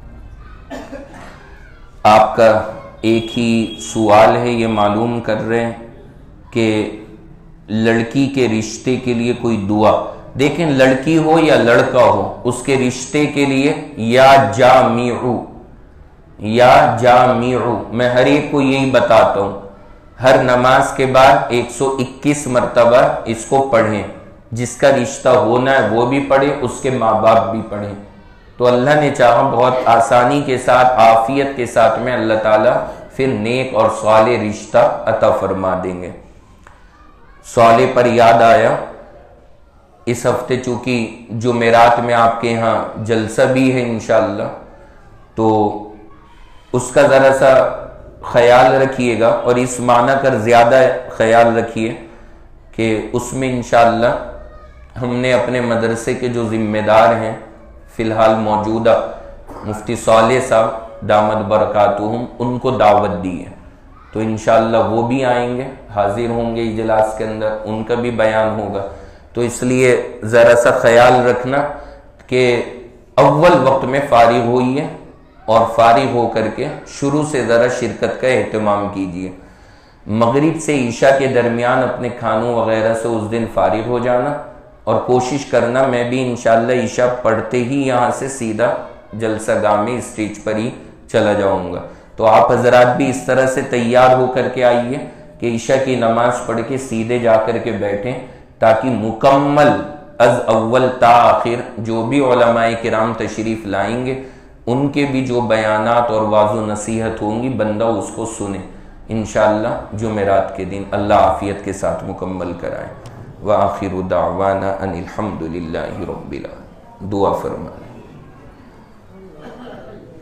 آپ کا ایک ہی سوال ہے، یہ معلوم کر رہے ہیں کہ لڑکی کے رشتے کے لیے کوئی دعا، دیکھیں لڑکی ہو یا لڑکا ہو اس کے رشتے کے لیے یا جامعو یا جامعو، میں ہر ایک کو یہی بتاتا ہوں، ہر نماز کے بعد ایک سو اکیس مرتبہ اس کو پڑھیں، جس کا رشتہ ہونا ہے وہ بھی پڑھیں، اس کے ماں باپ بھی پڑھیں، تو اللہ نے چاہا بہت آسانی کے ساتھ عافیت کے ساتھ میں اللہ تعالیٰ پھر نیک اور صالح رشتہ عطا فرما دیں گے۔ صالح پر یاد آیا، اس ہفتے چونکہ جمعرات میں آپ کے ہاں جلسہ بھی ہے انشاءاللہ، تو اس کا ذرا سا خیال رکھیے گا، اور اس معنی کر زیادہ خیال رکھیے کہ اس میں انشاءاللہ ہم نے اپنے مدرسے کے جو ذمہ دار ہیں فی الحال موجودہ مفتی صالح صاحب دامت برکاتہم، ان کو دعوت دی ہے، تو انشاءاللہ وہ بھی آئیں گے، حاضر ہوں گے اجلاس کے اندر، ان کا بھی بیان ہوگا، تو اس لیے ذرا سا خیال رکھنا کہ اول وقت میں فارغ ہوئی ہے، اور فارغ ہو کر کے شروع سے ذرا شرکت کا اہتمام کیجیے۔ مغرب سے عشاء کے درمیان اپنے کھانوں وغیرہ سے اس دن فارغ ہو جانا، اور کوشش کرنا میں بھی انشاءاللہ عشاء پڑھتے ہی یہاں سے سیدھا جلسہ گاہ میں اسٹیج پر ہی چلا جاؤں گا، تو آپ حضرات بھی اس طرح سے تیار ہو کر کے آئیے کہ عشاء کی نماز پڑھ کے سیدھے جا کر کے بیٹھیں، تاکہ مکمل از اول تا آخر جو بھی علماء کرام تشریف لائیں گے ان کے بھی جو بیانات اور واعظ و نصیحت ہوں گی بندہ اس کو سنے انشاءاللہ جمعرات کے دن، اللہ عافیت کے ساتھ مکمل کرائے۔ وآخر دعوانا ان الحمد للہ رب العالمین۔ دعا فرمائیں۔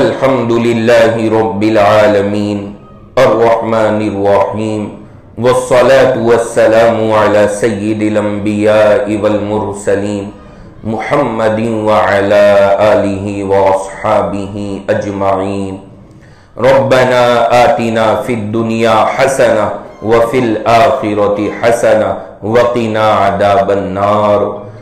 الحمد للہ رب العالمین الرحمن الرحیم والصلاة والسلام علی سید الانبیاء والمرسلین محمد وعلی آلہ واصحابہ اجمعین ربنا آتنا فی الدنیا حسنہ وفی الآخرۃ حسنہ وقنا عذاب النار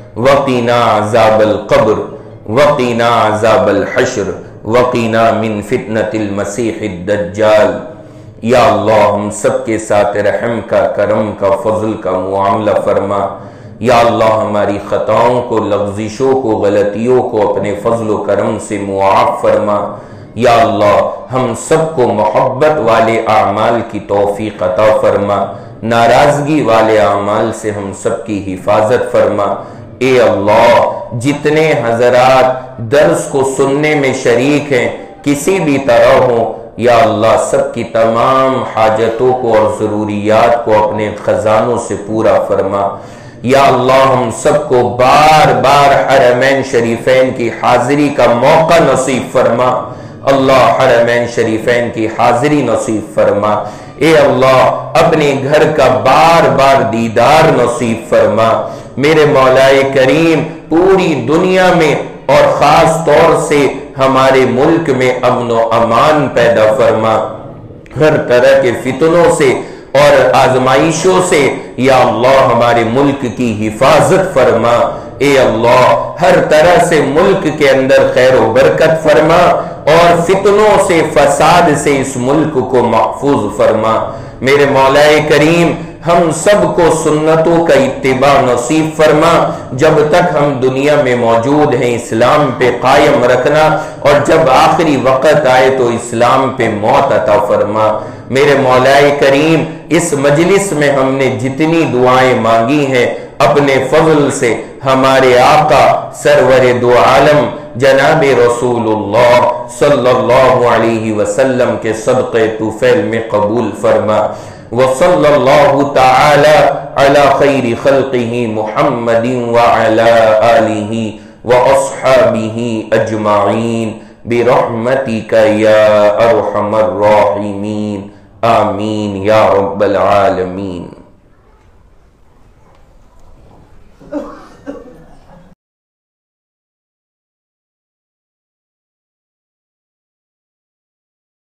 وقنا عذاب القبر وقنا عذاب الحشر وقنا من فتنة المسیح الدجال۔ یا اللہ ہم سب کے ساتھ رحم کا، کرم کا، فضل کا معاملہ فرما۔ یا اللہ ہماری خطاؤں کو، لغزشوں کو، غلطیوں کو اپنے فضل و کرم سے معاف فرما۔ یا اللہ ہم سب کو محبت والے اعمال کی توفیق عطا فرما، ناراضگی والے اعمال سے ہم سب کی حفاظت فرما۔ اے اللہ جتنے حضرات درس کو سننے میں شریک ہیں کسی بھی طرح ہوں، یا اللہ سب کی تمام حاجتوں کو اور ضروریات کو اپنے خزانوں سے پورا فرما۔ یا اللہ ہم سب کو بار بار حرمین شریفین کی حاضری کا موقع نصیب فرما۔ اللہ حرمین شریفین کی حاضری نصیب فرما۔ اے اللہ اپنے گھر کا بار بار دیدار نصیب فرما۔ میرے مولا کریم پوری دنیا میں اور خاص طور سے ہمارے ملک میں امن و امان پیدا فرما، ہر طرح کے فتنوں سے اور آزمائشوں سے یا اللہ ہمارے ملک کی حفاظت فرما۔ اے اللہ ہر طرح سے ملک کے اندر خیر و برکت فرما اور فتنوں سے، فساد سے اس ملک کو محفوظ فرما۔ میرے مولا کریم ہم سب کو سنتوں کا اتباع نصیب فرما، جب تک ہم دنیا میں موجود ہیں اسلام پہ قائم رکھنا، اور جب آخری وقت آئے تو اسلام پہ موت عطا فرما۔ میرے مولا کریم اس مجلس میں ہم نے جتنی دعائیں مانگی ہیں اپنے فضل سے ہمارے آقا سرور دو عالم جناب رسول اللہ صلی اللہ علیہ وسلم کے صدقے طفیل میں قبول فرما۔ وصلی اللہ تعالی علی خیر خلقہ محمد وعلی آلہ واصحابہ اجمعین برحمتک یا ارحم الراحمین آمین یا رب العالمین۔